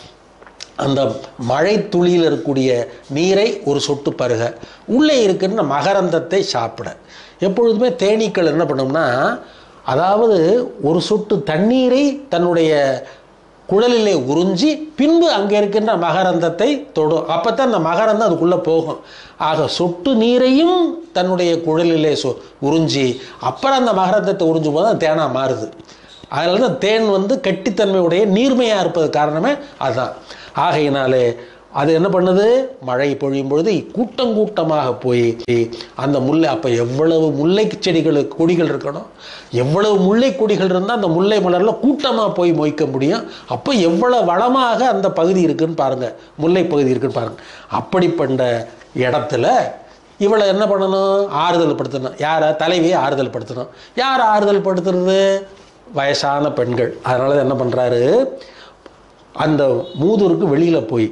அந்த மழை துளியில் இருக்கக்கூடிய நீரை ஒரு சொட்டு பருக, உள்ளே இருக்கின்ற மகரந்தத்தை சாப்பிட. எப்பொழுதுமே தேனீக்கள் என்ன பண்ணும்னா, அதாவது ஒரு சொட்டு தண்ணீரை தன்னுடைய குழலிலே உறிஞ்சி பின்பு அங்கே இருக்கின்ற மகரந்தத்தை தொடும். அப்போ தான் அந்த மகரந்தம் அதுக்குள்ளே போகும். ஆக சொட்டு நீரையும் தன்னுடைய குழலிலே சொ உறிஞ்சி அப்புறம் அந்த மகரந்தத்தை உறிஞ்சும் போது அது தேனாக மாறுது. அதனால தான் தேன் வந்து கட்டித்தன்மையுடைய நீர்மையாக இருப்பது காரணமே அதுதான். ஆகையினாலே அது என்ன பண்ணுது, மழை பொழியும் பொழுது கூட்டம் கூட்டமாக போய் அந்த முல்லை, அப்போ எவ்வளவு முல்லை செடிகள் கொடிகள் இருக்கணும், எவ்வளவு முல்லை கொடிகள் இருந்தால் அந்த முல்லை மலரில் கூட்டமாக போய் மொய்க்க முடியும். அப்போ எவ்வளோ வளமாக அந்த பகுதி இருக்குன்னு பாருங்கள், முல்லை பகுதி இருக்குன்னு பாருங்கள். அப்படிப்பட்ட இடத்துல இவளை என்ன பண்ணணும், ஆறுதல் படுத்தணும். யாரை, தலைவியை ஆறுதல் படுத்தணும். யார் ஆறுதல் படுத்துறது, வயசான பெண்கள். அதனால தான் என்ன பண்ணுறாரு, அந்த மூதூருக்கு வெளியில் போய்,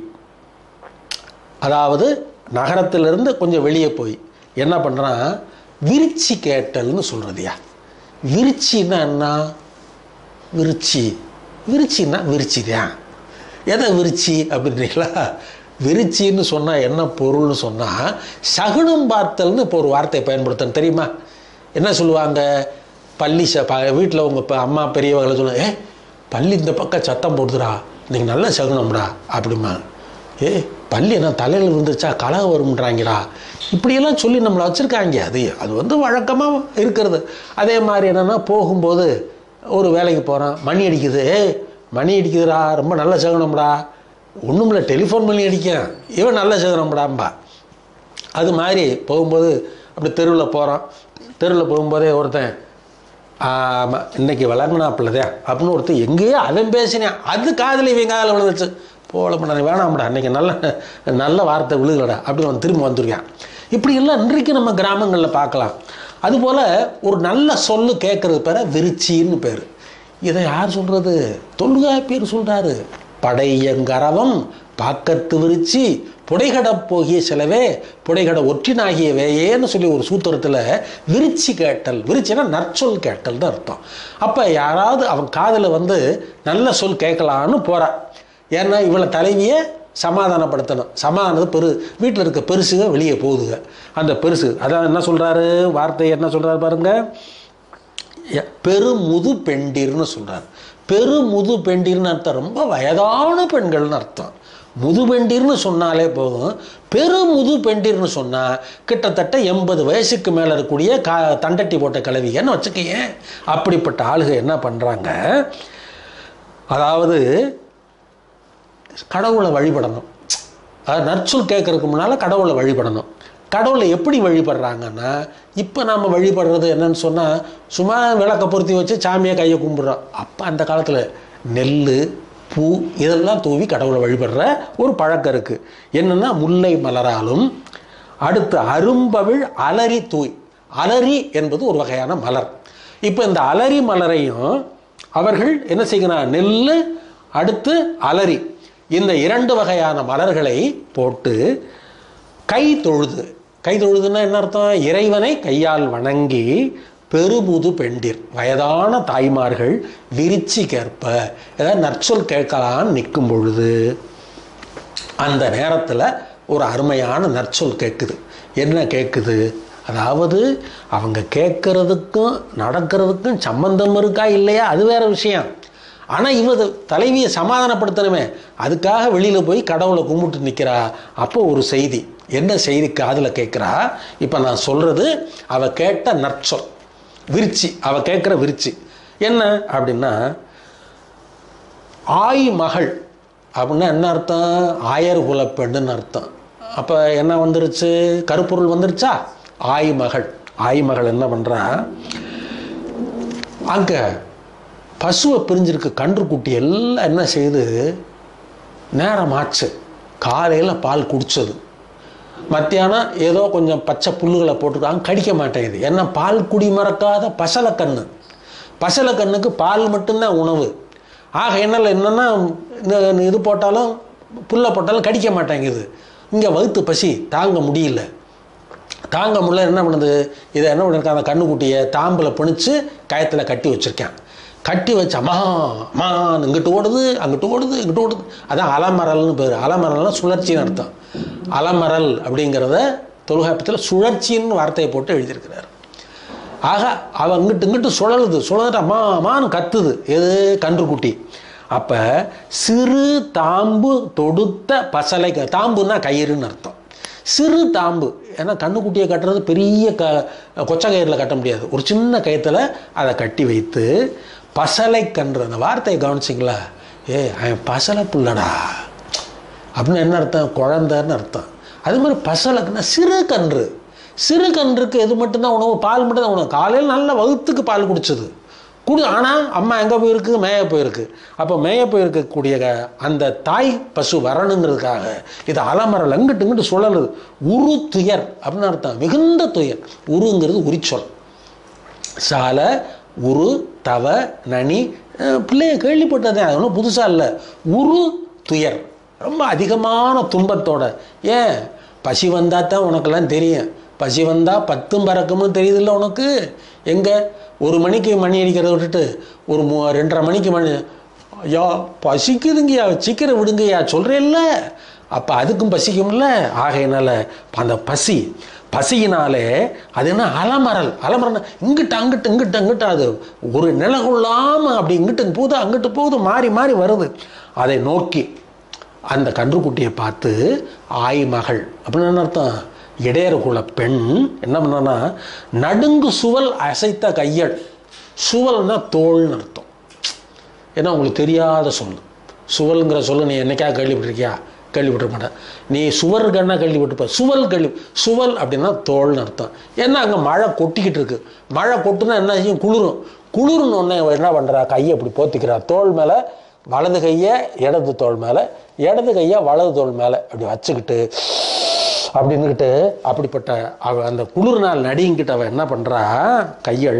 அதாவது நகரத்திலிருந்து கொஞ்சம் வெளியே போய் என்ன பண்ணுறான், விரிச்சி கேட்டல்னு சொல்கிறதுயா. விரிச்சின்னா என்ன, விரிச்சி விரிச்சின்னா விரிச்சி தான். எதை விரிச்சி அப்படின்றீங்களா, விரிச்சின்னு சொன்னால் என்ன பொருள்னு சொன்னால், சகுனம் பார்த்தல்னு இப்போ ஒரு வார்த்தை பயன்படுத்தணும் தெரியுமா. என்ன சொல்லுவாங்க, பள்ளி ச வீட்டில் உங்கள் இப்போ அம்மா பெரியவங்களை சொல்லுவாங்க, ஏ பள்ளி இந்த பக்கம் சத்தம் போடுதுடா, இன்றைக்கி நல்ல சகுனம்டா அப்படிமா. ஏ பள்ளி என்ன தலையில் விழுந்துச்சா கலகம் வரும்ன்றாங்கடா, இப்படியெல்லாம் சொல்லி நம்மளை வச்சுருக்காங்க. அது அது வந்து வழக்கமாக இருக்கிறது. அதே மாதிரி என்னென்னா, போகும்போது ஒரு வேலைக்கு போகிறான், மணி அடிக்குது, ஏ மணி அடிக்குதுடா, ரொம்ப நல்ல சகுனம்டா. ஒன்றும் இல்லை, டெலிஃபோன் பண்ணி அடிக்கேன், இவன் நல்ல சகுனம்டாம்பா. அது மாதிரி போகும்போது அப்படி தெருவில் போகிறான், தெருவில் போகும்போதே ஒருத்தன் ஆமாம் இன்னைக்கு விளங்கினாப்பிள்ளதே அப்படின்னு ஒருத்தர் எங்கேயோ அவன் பேசினேன், அது காதில் இவன் காதில் விழுந்துச்சு, போல பண்ண வேணாம்டா, அன்றைக்கி நல்ல நல்ல வார்த்தை விழுகலடா அப்படின்னு அவன் திரும்ப வந்துருக்கான். இப்படியெல்லாம் இன்றைக்கு நம்ம கிராமங்களில் பார்க்கலாம். அதுபோல் ஒரு நல்ல சொல்லு கேட்குறது பேர விரிச்சின்னு பேர். இதை யார் சொல்கிறது, தொல்காப்பியர் சொல்கிறாரு. படையங்கரவம் பாக்கத்து விரிச்சி புடைகட போகிய சிலவே புடைகட ஒற்றினாகிய வேயேன்னு சொல்லி ஒரு சூத்திரத்தில் விரிச்சி கேட்டல், விரிச்சின்னா நற்சொல் கேட்டல் தான் அர்த்தம். அப்போ யாராவது அவன் காதில் வந்து நல்ல சொல் கேட்கலான்னு போகிறா. ஏன்னா இவளை தலைவியை சமாதானப்படுத்தணும். சமாதானது பெரு வீட்டில் இருக்க பெருசுக வெளியே போகுதுங்க. அந்த பெருசு அதான் என்ன சொல்கிறாரு, வார்த்தை என்ன சொல்கிறாரு பாருங்க, பெருமுது பெண்டிர்னு சொல்கிறார். பெருமுது பெண்டிர்னு அர்த்தம் ரொம்ப வயதான பெண்கள்னு அர்த்தம். முதுபெண்டிர்னு சொன்னாலே போதும். பெருமுது பெண்டிர்னு சொன்னால் கிட்டத்தட்ட எண்பது வயசுக்கு மேலே இருக்கக்கூடிய கா தண்டட்டி போட்ட கிளவிகன்னு வச்சுக்கையே. அப்படிப்பட்ட ஆளுக என்ன பண்ணுறாங்க, அதாவது கடவுளை வழிபடணும். அது நற்சொல் கேட்கறதுக்கு முன்னால் கடவுளை வழிபடணும். கடவுளை எப்படி வழிபடுறாங்கன்னா, இப்போ நம்ம வழிபடுறது என்னன்னு சொன்னால், சும்மா விளக்க பொருத்தி வச்சு சாமியை கையை கும்பிட்றோம். அப்போ அந்த காலத்தில் நெல் பூ இதெல்லாம் தூவி கடவுளை வழிபடுற ஒரு பழக்கம் இருக்குது. என்னென்னா முல்லை மலராலும், அடுத்து அரும்பவிழ் அலரி தூய். அலரி என்பது ஒரு வகையான மலர். இப்போ இந்த அலரி மலரையும் அவர்கள் என்ன செய்கிறார், நெல் அடுத்து அலரி, இந்த இரண்டு வகையான மலர்களை போட்டு கை தொழுது. கை தொழுதுன்னா என்ன அர்த்தம், இறைவனை கையால் வணங்கி பெருமுது பெண்டிர் வயதான தாய்மார்கள் விரிச்சி கேட்ப ஏதாவது நற்சொல் கேட்கலான்னு நிற்கும் பொழுது அந்த நேரத்தில் ஒரு அருமையான நற்சொல் கேட்குது. என்ன கேட்குது, அதாவது அவங்க கேட்கறதுக்கும் நடக்கிறதுக்கும் சம்பந்தம் இருக்கா இல்லையா அது வேற விஷயம். ஆனால் இவ தலைவியை சமாதானப்படுத்தணுமே, அதுக்காக வெளியில் போய் கடவுளை கும்பிட்டு நிற்கிறா. அப்போ ஒரு செய்தி, என்ன செய்தி காதில் கேட்குறா. இப்போ நான் சொல்கிறது அவ கேட்ட நற்சொல் விரிச்சி, அவ கேட்குற விரிச்சி என்ன அப்படின்னா, ஆய் மகள் அப்படின்னா என்ன அர்த்தம், ஆயர் குல பெண்ணுன்னு அர்த்தம். அப்போ என்ன வந்துருச்சு, கருப்பொருள் வந்துருச்சா. ஆய் மகள், ஆய் மகள் என்ன பண்ணுறா, அங்கே பசுவை பிரிஞ்சிருக்கு கன்றுக்குட்டி எல்லாம் என்ன செய்யுது, நேரமாச்சு, காலையில் பால் குடித்தது, மத்தியானம் ஏதோ கொஞ்சம் பச்சை புல்லுகளை போட்டுருக்காங்க, கடிக்க மாட்டேங்குது. ஏன்னா பால் குடி மறக்காத பசலைக்கண்ணு, பசலைக்கண்ணுக்கு பால் மட்டும்தான் உணவு. ஆக என்னால் என்னென்னா இது போட்டாலும் புல்லை போட்டாலும் கடிக்க மாட்டேங்குது. இங்கே வகுத்து பசி தாங்க முடியல, தாங்க முடியல என்ன பண்ணுது, இதை என்ன பண்ணியிருக்காங்க, அந்த கண்ணுக்குட்டியை தாம்பில் பிணிச்சு கயத்தில் கட்டி வச்சுருக்கேன். கட்டி வச்சு அம்மா அம்மான்னு இங்கிட்டு ஓடுது அங்கிட்டு ஓடுது இங்கிட்டு ஓடுது. அதான் அலமரல்னு பேர். அலமரல்னால் சுழற்சின்னு அர்த்தம். அலமரல் அப்படிங்கிறத தொல்காப்பியத்தில் சுழற்சின்னு வார்த்தையை போட்டு எழுதியிருக்கிறார். ஆக அவள் இங்கிட்டு இங்கிட்டு சுழலுது, சுழந்துட்டு அம்மா அம்மான்னு கத்துது. எது, கன்றுக்குட்டி. அப்போ சிறு தாம்பு தொடுத்த பசலை, தாம்புன்னா கயிறுன்னு அர்த்தம். சிறு தாம்பு, ஏன்னா கண்ணுக்குட்டியை கட்டுறது பெரிய க கொச்சை கயிறில் கட்ட முடியாது, ஒரு சின்ன கயத்தில் அதை கட்டி வைத்து பசலை கன்று, அந்த வார்த்தையை கவனிச்சிங்களா, ஏ அவன் பசலை புள்ளடா அப்படின்னு என்ன அர்த்தம், குழந்தைன்னு அர்த்தம். அது மாதிரி பசலைக்குன்னா சிறு கன்று. சிறு கன்றுக்கு எது மட்டும்தான் உணவு, பால் மட்டும்தான் உணவு. காலையில் நல்ல வகுத்துக்கு பால் குடிச்சது குடி, ஆனால் அம்மா எங்கே போயிருக்கு, மேய போயிருக்கு. அப்போ மேய போயிருக்கக்கூடிய அந்த தாய் பசு வரணுங்கிறதுக்காக இது அலமரல் அங்கிட்டு இங்கிட்டு சுழலுது. உரு துயர் அப்படின்னு அர்த்தம், மிகுந்த துயர். உருங்கிறது உரிச்சொல். சால உரு தவ நனி பிள்ளைய கேள்விப்பட்டதே, அது ஒன்றும் புதுசாக இல்லை. உரு துயர், ரொம்ப அதிகமான துன்பத்தோட. ஏன், பசி வந்தால் தான் உனக்கெல்லாம் தெரியும். பசி வந்தால் பத்தும் பறக்கும்னு தெரியுதில்ல உனக்கு. எங்கே ஒரு மணிக்கு மணி அடிக்கிறத விட்டுட்டு ஒரு மூ ரெண்டரை மணிக்கு மணி, ஐயா பசிக்குதுங்கய்யா சீக்கிரம் விடுங்கய்யா சொல்கிறேன்ல, அப்போ அதுக்கும் பசிக்கும்ல. ஆகையினால அந்த பசி, பசியினாலே அது என்ன அலமரல். அலமரல்னா இங்கிட்டு அங்கிட்டு இங்கிட்டு அங்கிட்டு, அது ஒரு நிலை கொள்ளாமல் அப்படி இங்கிட்டு போகுது அங்கிட்டு போகுது, மாறி மாறி வருது. அதை நோக்கி அந்த கன்றுக்குட்டியை பார்த்து ஆய் மகள் அப்படின்னு என்ன அர்த்தம், இடையர்குல பெண் என்ன பண்ணா, நடுங்கு சுவல் அசைத்த கையல். சுவல்னா தோல்னு அர்த்தம். ஏன்னா உங்களுக்கு தெரியாத சொல்லு, சுவல்ங்கிற சொல்லு நீ என்னைக்கா கேள்விப்பட்டிருக்கியா, கேள்விப்பட்டிருக்க மாட்டேன். நீ சுவருக்குன்னா கேள்விப்பட்டிருப்ப, சுவல் கேள்வி. சுவல் அப்படின்னா தோல்னு அர்த்தம். ஏன்னா அங்கே மழை கொட்டிக்கிட்டு இருக்கு, மழை கொட்டுனா என்ன செய்யும், குளிரும். குளிர்னு ஒன்று என்ன பண்ணுறா, கையை அப்படி போத்திக்கிறா தோல் மேலே, வலது கையை இடது தோல் மேலே, இடது கையை வலது தோல் மேலே அப்படி வச்சுக்கிட்டு அப்படின்னுக்கிட்டு, அப்படிப்பட்ட அவ அந்த குளிர் நாள் நடிங்கிட்ட அவன் என்ன பண்ணுறா, கையள்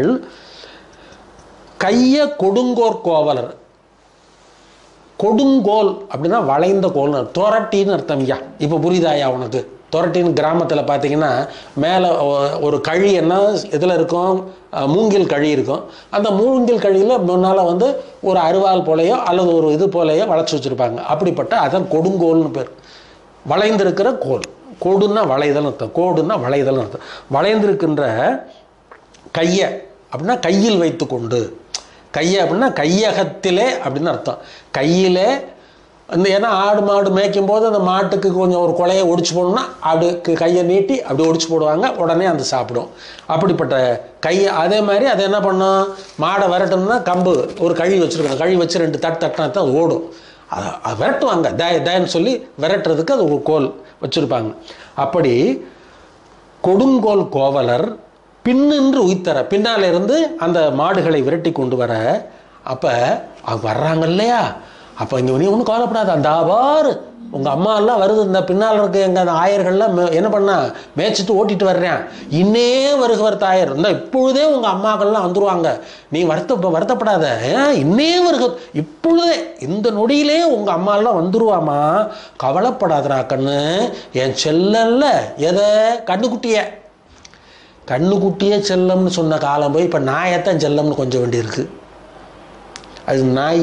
கையை கொடுங்கோர் கோவலர். கொடுங்கோல் அப்படின்னா வளைந்த கோல்னு, தொரட்டின்னு அர்த்தம். ஐயா இப்போ புரியுதாயா உனக்கு, தொரட்டின்னு கிராமத்தில் பார்த்தீங்கன்னா மேலே ஒரு கழி என்ன இதில் இருக்கும், மூங்கில் கழி இருக்கும். அந்த மூங்கில் கழியில் முன்னால் வந்து ஒரு அருவாள் போலையோ அல்லது ஒரு இது போலையோ வளைச்சி வச்சுருப்பாங்க. அப்படிப்பட்ட அதான் கொடுங்கோல்னு பேர், வளைந்திருக்கிற கோல். கோடுன்னா வளைதல் அர்த்தம், கோடுன்னா வளைதல் அர்த்தம். வளைந்திருக்கின்ற கையை அப்படின்னா கையில் வைத்து கொண்டு, கையை அப்படின்னா கையகத்திலே அப்படின்னு அர்த்தம். கையிலே அந்த ஏன்னா ஆடு மாடு மேய்க்கும் போது அந்த மாட்டுக்கு கொஞ்சம் ஒரு கொலையை ஒடிச்சு போடணும்னா அப்படி கையை நீட்டி அப்படி ஒடிச்சு போடுவாங்க, உடனே அந்த சாப்பிடும். அப்படிப்பட்ட கையை அதே மாதிரி அதை என்ன பண்ணும், மாடை விரட்டணும்னா கம்பு ஒரு கழி வச்சுருக்கணும், கழி வச்சு ரெண்டு தட்டு தட்டினா தான் அது ஓடும். அதை அது விரட்டுவாங்க, தய தயன்னு சொல்லி விரட்டுறதுக்கு அது ஒரு கோல் வச்சுருப்பாங்க. அப்படி கொடுங்கோல் கோவலர் பின்னின்று உய்த்தர, பின்னால் இருந்து அந்த மாடுகளை விரட்டி கொண்டு வர, அப்போ அவங்க வர்றாங்க இல்லையா, அப்போ இங்கே நீ ஒன்றும் கவலைப்படாது, அந்த ஆவார் உங்கள் அம்மா எல்லாம் வருது, இந்த பின்னால் இருக்க எங்கள் அந்த ஆயர்கள்லாம் என்ன பண்ணா மேய்ச்சிட்டு ஓட்டிட்டு வர்றேன், இன்னே வருகவர் தாயர், இந்த இப்பொழுதே உங்கள் அம்மாக்கள்லாம் வந்துடுவாங்க, நீ வருத்த வருத்தப்படாத, ஏன் இன்னே வருக இப்பொழுதே இந்த நொடியிலே உங்கள் அம்மாலாம் வந்துடுவாமா, கவலைப்படாதரா கண்ணு, என் செல்லல்ல எதை கண்ணுக்குட்டிய கண்ணுக்குட்டியே செல்லம்னு சொன்ன காலம் போய் இப்போ நாயத்தான் செல்லம்னு கொஞ்சம் வேண்டியிருக்கு. அது நாய்.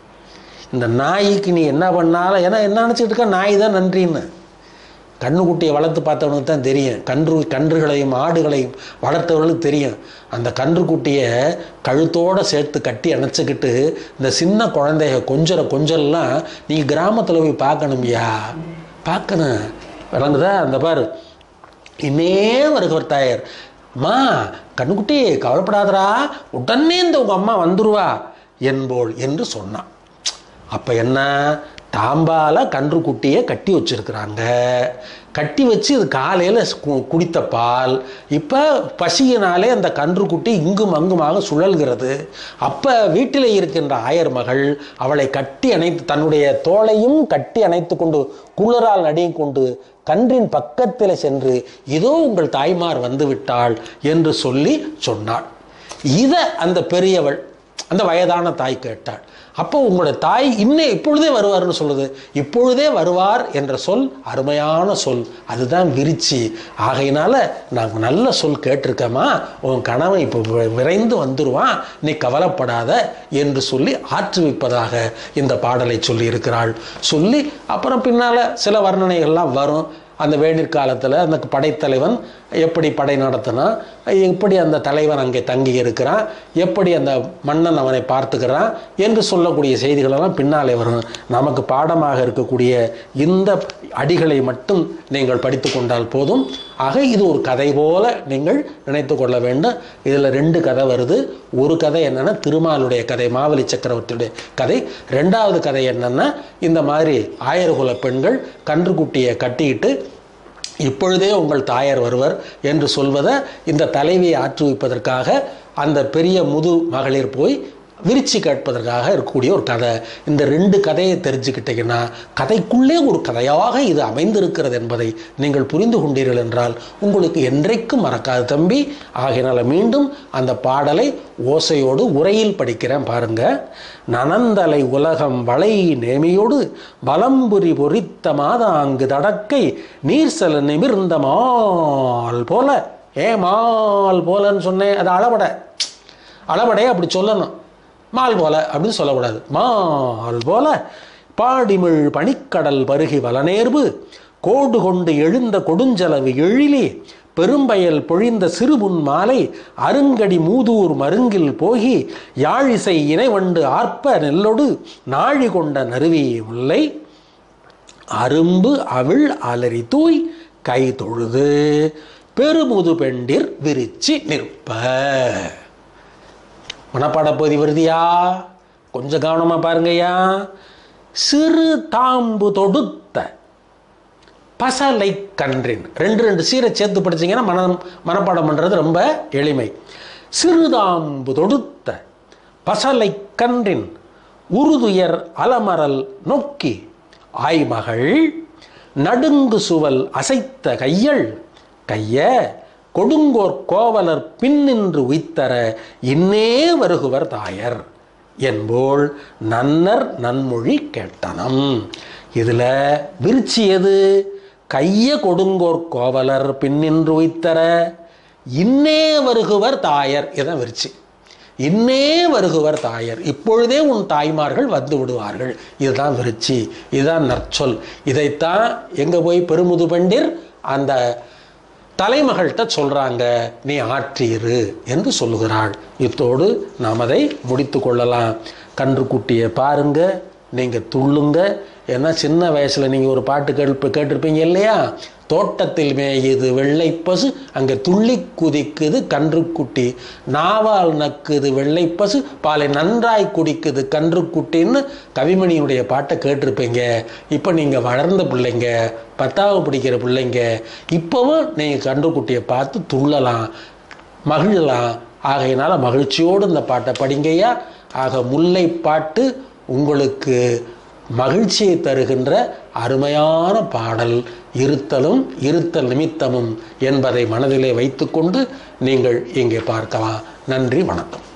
இந்த நாய்க்கு நீ என்ன பண்ணாலும், ஏன்னா என்ன நினச்சிட்டு இருக்க, நாய் தான் நன்றின்னு. கண்ணுக்குட்டியை வளர்த்து பார்த்தவனுக்கு தான் தெரியும், கன்று கன்றுகளையும் ஆடுகளையும் வளர்த்தவர்களுக்கு தெரியும். அந்த கன்றுக்குட்டியை கழுத்தோடு சேர்த்து கட்டி அணைச்சிக்கிட்டு இந்த சின்ன குழந்தைய கொஞ்சர கொஞ்சல்லாம் நீங்கள் கிராமத்தில் போய் பார்க்கணும்யா, பார்க்கணும், விளங்குதா? அந்த பாரு, இன்னே வருகவர் தாயர், அம்மா கண்ணுக்குட்டி கவலைப்படாதரா, உடனே இந்த உங்கள் அம்மா வந்துருவா என்போள் என்று சொன்னான். அப்போ என்ன, தாம்பால கன்றுக்குட்டியை கட்டி வச்சிருக்கிறாங்க, கட்டி வச்சு இது காலையில் குடித்த பால் இப்போ பசியினாலே அந்த கன்றுக்குட்டி இங்கும் அங்குமாக சுழல்கிறது. அப்போ வீட்டில் இருக்கின்ற ஆயர் மகள் அவளை கட்டி அணைத்து, தன்னுடைய தோளையும் கட்டி அணைத்து கொண்டு குளிரால் நடியும் கொண்டு கன்றின் பக்கத்தில் சென்று, இதோ உங்கள் தாய்மார் வந்து விட்டாள் என்று சொல்லி சொன்னாள். இதை அந்த பெரியவள், அந்த வயதான தாய் கேட்டாள். அப்போ உங்களுடைய தாய் இன்னே இப்பொழுதே வருவார்னு சொல்லுது. இப்பொழுதே வருவார் என்ற சொல் அருமையான சொல், அதுதான் விரிச்சி. ஆகையினால நாங்கள் நல்ல சொல் கேட்டிருக்கோமா, உன் கணவன் இப்போ விரைந்து வந்துடுவான், நீ கவலைப்படாத என்று சொல்லி ஆற்றுவிப்பதாக இந்த பாடலை சொல்லி இருக்கிறாள். சொல்லி அப்புறம் பின்னால் சில வர்ணனைகள்லாம் வரும். அந்த வேணிற் காலத்தில் அந்த படைத்தலைவன் எப்படி படை நடத்தினா, எப்படி அந்த தலைவன் அங்கே தங்கி இருக்கிறான், எப்படி அந்த மன்னன் அவனை பார்த்துக்கிறான் என்று சொல்லக்கூடிய செய்திகளெல்லாம் பின்னாலே வரும். நமக்கு பாடமாக இருக்கக்கூடிய இந்த அடிகளை மட்டும் நீங்கள் படித்து கொண்டால் போதும். ஆக இது ஒரு கதை போல நீங்கள் நினைத்து கொள்ள வேண்டும். இதில் ரெண்டு கதை வருது. ஒரு கதை என்னென்னா திருமாலுடைய கதை, மாவலி சக்கரவர்த்தியுடைய கதை. ரெண்டாவது கதை என்னென்னா, இந்த மாதிரி ஆயர்குல பெண்கள் கன்றுக்குட்டியை கட்டிக்கிட்டு இப்பொழுதே உங்கள் தாயார் வருவர் என்று சொல்வதை இந்த தலைவியை ஆற்றுவிப்பதற்காக அந்த பெரிய முது மகளிர் போய் விரிச்சி கேட்பதற்காக இருக்கக்கூடிய ஒரு கதை. இந்த ரெண்டு கதையை தெரிஞ்சுக்கிட்டீங்கன்னா கதைக்குள்ளே ஒரு கதையாக இது அமைந்திருக்கிறது என்பதை நீங்கள் புரிந்து கொண்டீர்கள் என்றால் உங்களுக்கு என்றைக்கும் மறக்காது தம்பி. ஆகையினால மீண்டும் அந்த பாடலை ஓசையோடு உரையில் படிக்கிறேன் பாருங்க. நனந்தலை உலகம் வளை நேமியோடு வலம்புரி பொறித்த மாதாங்கு தடக்கை நீர் செல நிமிர்ந்த மால் போல. ஏ மால் போலன்னு சொன்னேன், அது அளபடை, அளபடையை அப்படி சொல்லணும், மால் போல அப்படின்னு சொல்லக்கூடாது. மால் போல பாடிமிழ் பனிக்கடல் பருகி வளநேர்வு கோடு கொண்டு எழுந்த கொடுஞ்சலவு எழிலே பெரும்பயல் பொழிந்த சிறுபுன் மாலை அருங்கடி மூதூர் மருங்கில் போகி யாழிசை இணைவண்டு ஆர்ப்ப நெல்லொடு நாழி கொண்ட நறுவி முல்லை அரும்பு அவிழ் அலறி தூய் கை தொழுது பெருமுது பெண்டிர் விரிச்சி நிற்ப. மனப்பாடப்பகுதி வருதியா? கொஞ்சம் கவனமாக பாருங்கய்யா. சிறு தாம்பு தொடுத்த பசலை கன்றின், ரெண்டு ரெண்டு சீரை சேர்த்து படிச்சிங்கன்னா மனம் மனப்பாடம் பண்ணுறது ரொம்ப எளிமை. சிறுதாம்பு தொடுத்த பசலை கன்றின் உருதுயர் அலமரல் நோக்கி ஆய்மகள் நடுங்கு சுவல் அசைத்த கையள் கைய கொடுங்கோர் கோவலர் பின்னின்று உய்த்தர இன்னே வருகுவர் தாயர் என்போல் நன்னர் நன்மொழி கேட்டனம். இதில் விரிச்சி எது? கைய கொடுங்கோர் கோவலர் பின்னின்று உய்த்தர இன்னே வருகுவர் தாயர், இதான் விரிச்சி. இன்னே வருகுவர் தாயர், இப்பொழுதே உன் தாய்மார்கள் வந்து விடுவார்கள், இதுதான் விரிச்சி, இதுதான் நற்சொல். இதைத்தான் எங்கே போய் பெருமுது பெண்டிர் அந்த தலைமகள்கிட்ட சொல்கிறாங்க, நீ ஆற்றியிரு என்று சொல்லுகிறாள். இத்தோடு நாம் அதை முடித்து கொள்ளலாம். கன்றுக்குட்டியை பாருங்க, நீங்கள் துள்ளுங்க. ஏன்னா சின்ன வயசில் நீங்கள் ஒரு பாட்டு கேட்டு கேட்டிருப்பீங்க இல்லையா, தோட்டத்தில் மேயுது வெள்ளை பசு அங்கே துள்ளி குதிக்குது கன்றுக்குட்டி, நாவால் நக்குது வெள்ளை பசு பாலை நன்றாய் குடிக்குது கன்றுக்குட்டின்னு கவிமணியினுடைய பாட்டை கேட்டிருப்பீங்க. இப்போ நீங்கள் வளர்ந்த பிள்ளைங்க, பத்தாவது படிக்கிற பிள்ளைங்க, இப்போவும் நீங்கள் கன்றுக்குட்டியை பார்த்து துள்ளலாம், மகிழலாம். ஆகையினால மகிழ்ச்சியோடு இந்த பாட்டை படிங்கய்யா. ஆக முல்லை பாட்டு உங்களுக்கு மகிழ்ச்சியை தருகின்ற அருமையான பாடல். இருத்தலும் இருத்தல் நிமித்தமும் என்பதை மனதிலே வைத்துக்கொண்டு நீங்கள் இங்கே பார்க்கலாம். நன்றி, வணக்கம்.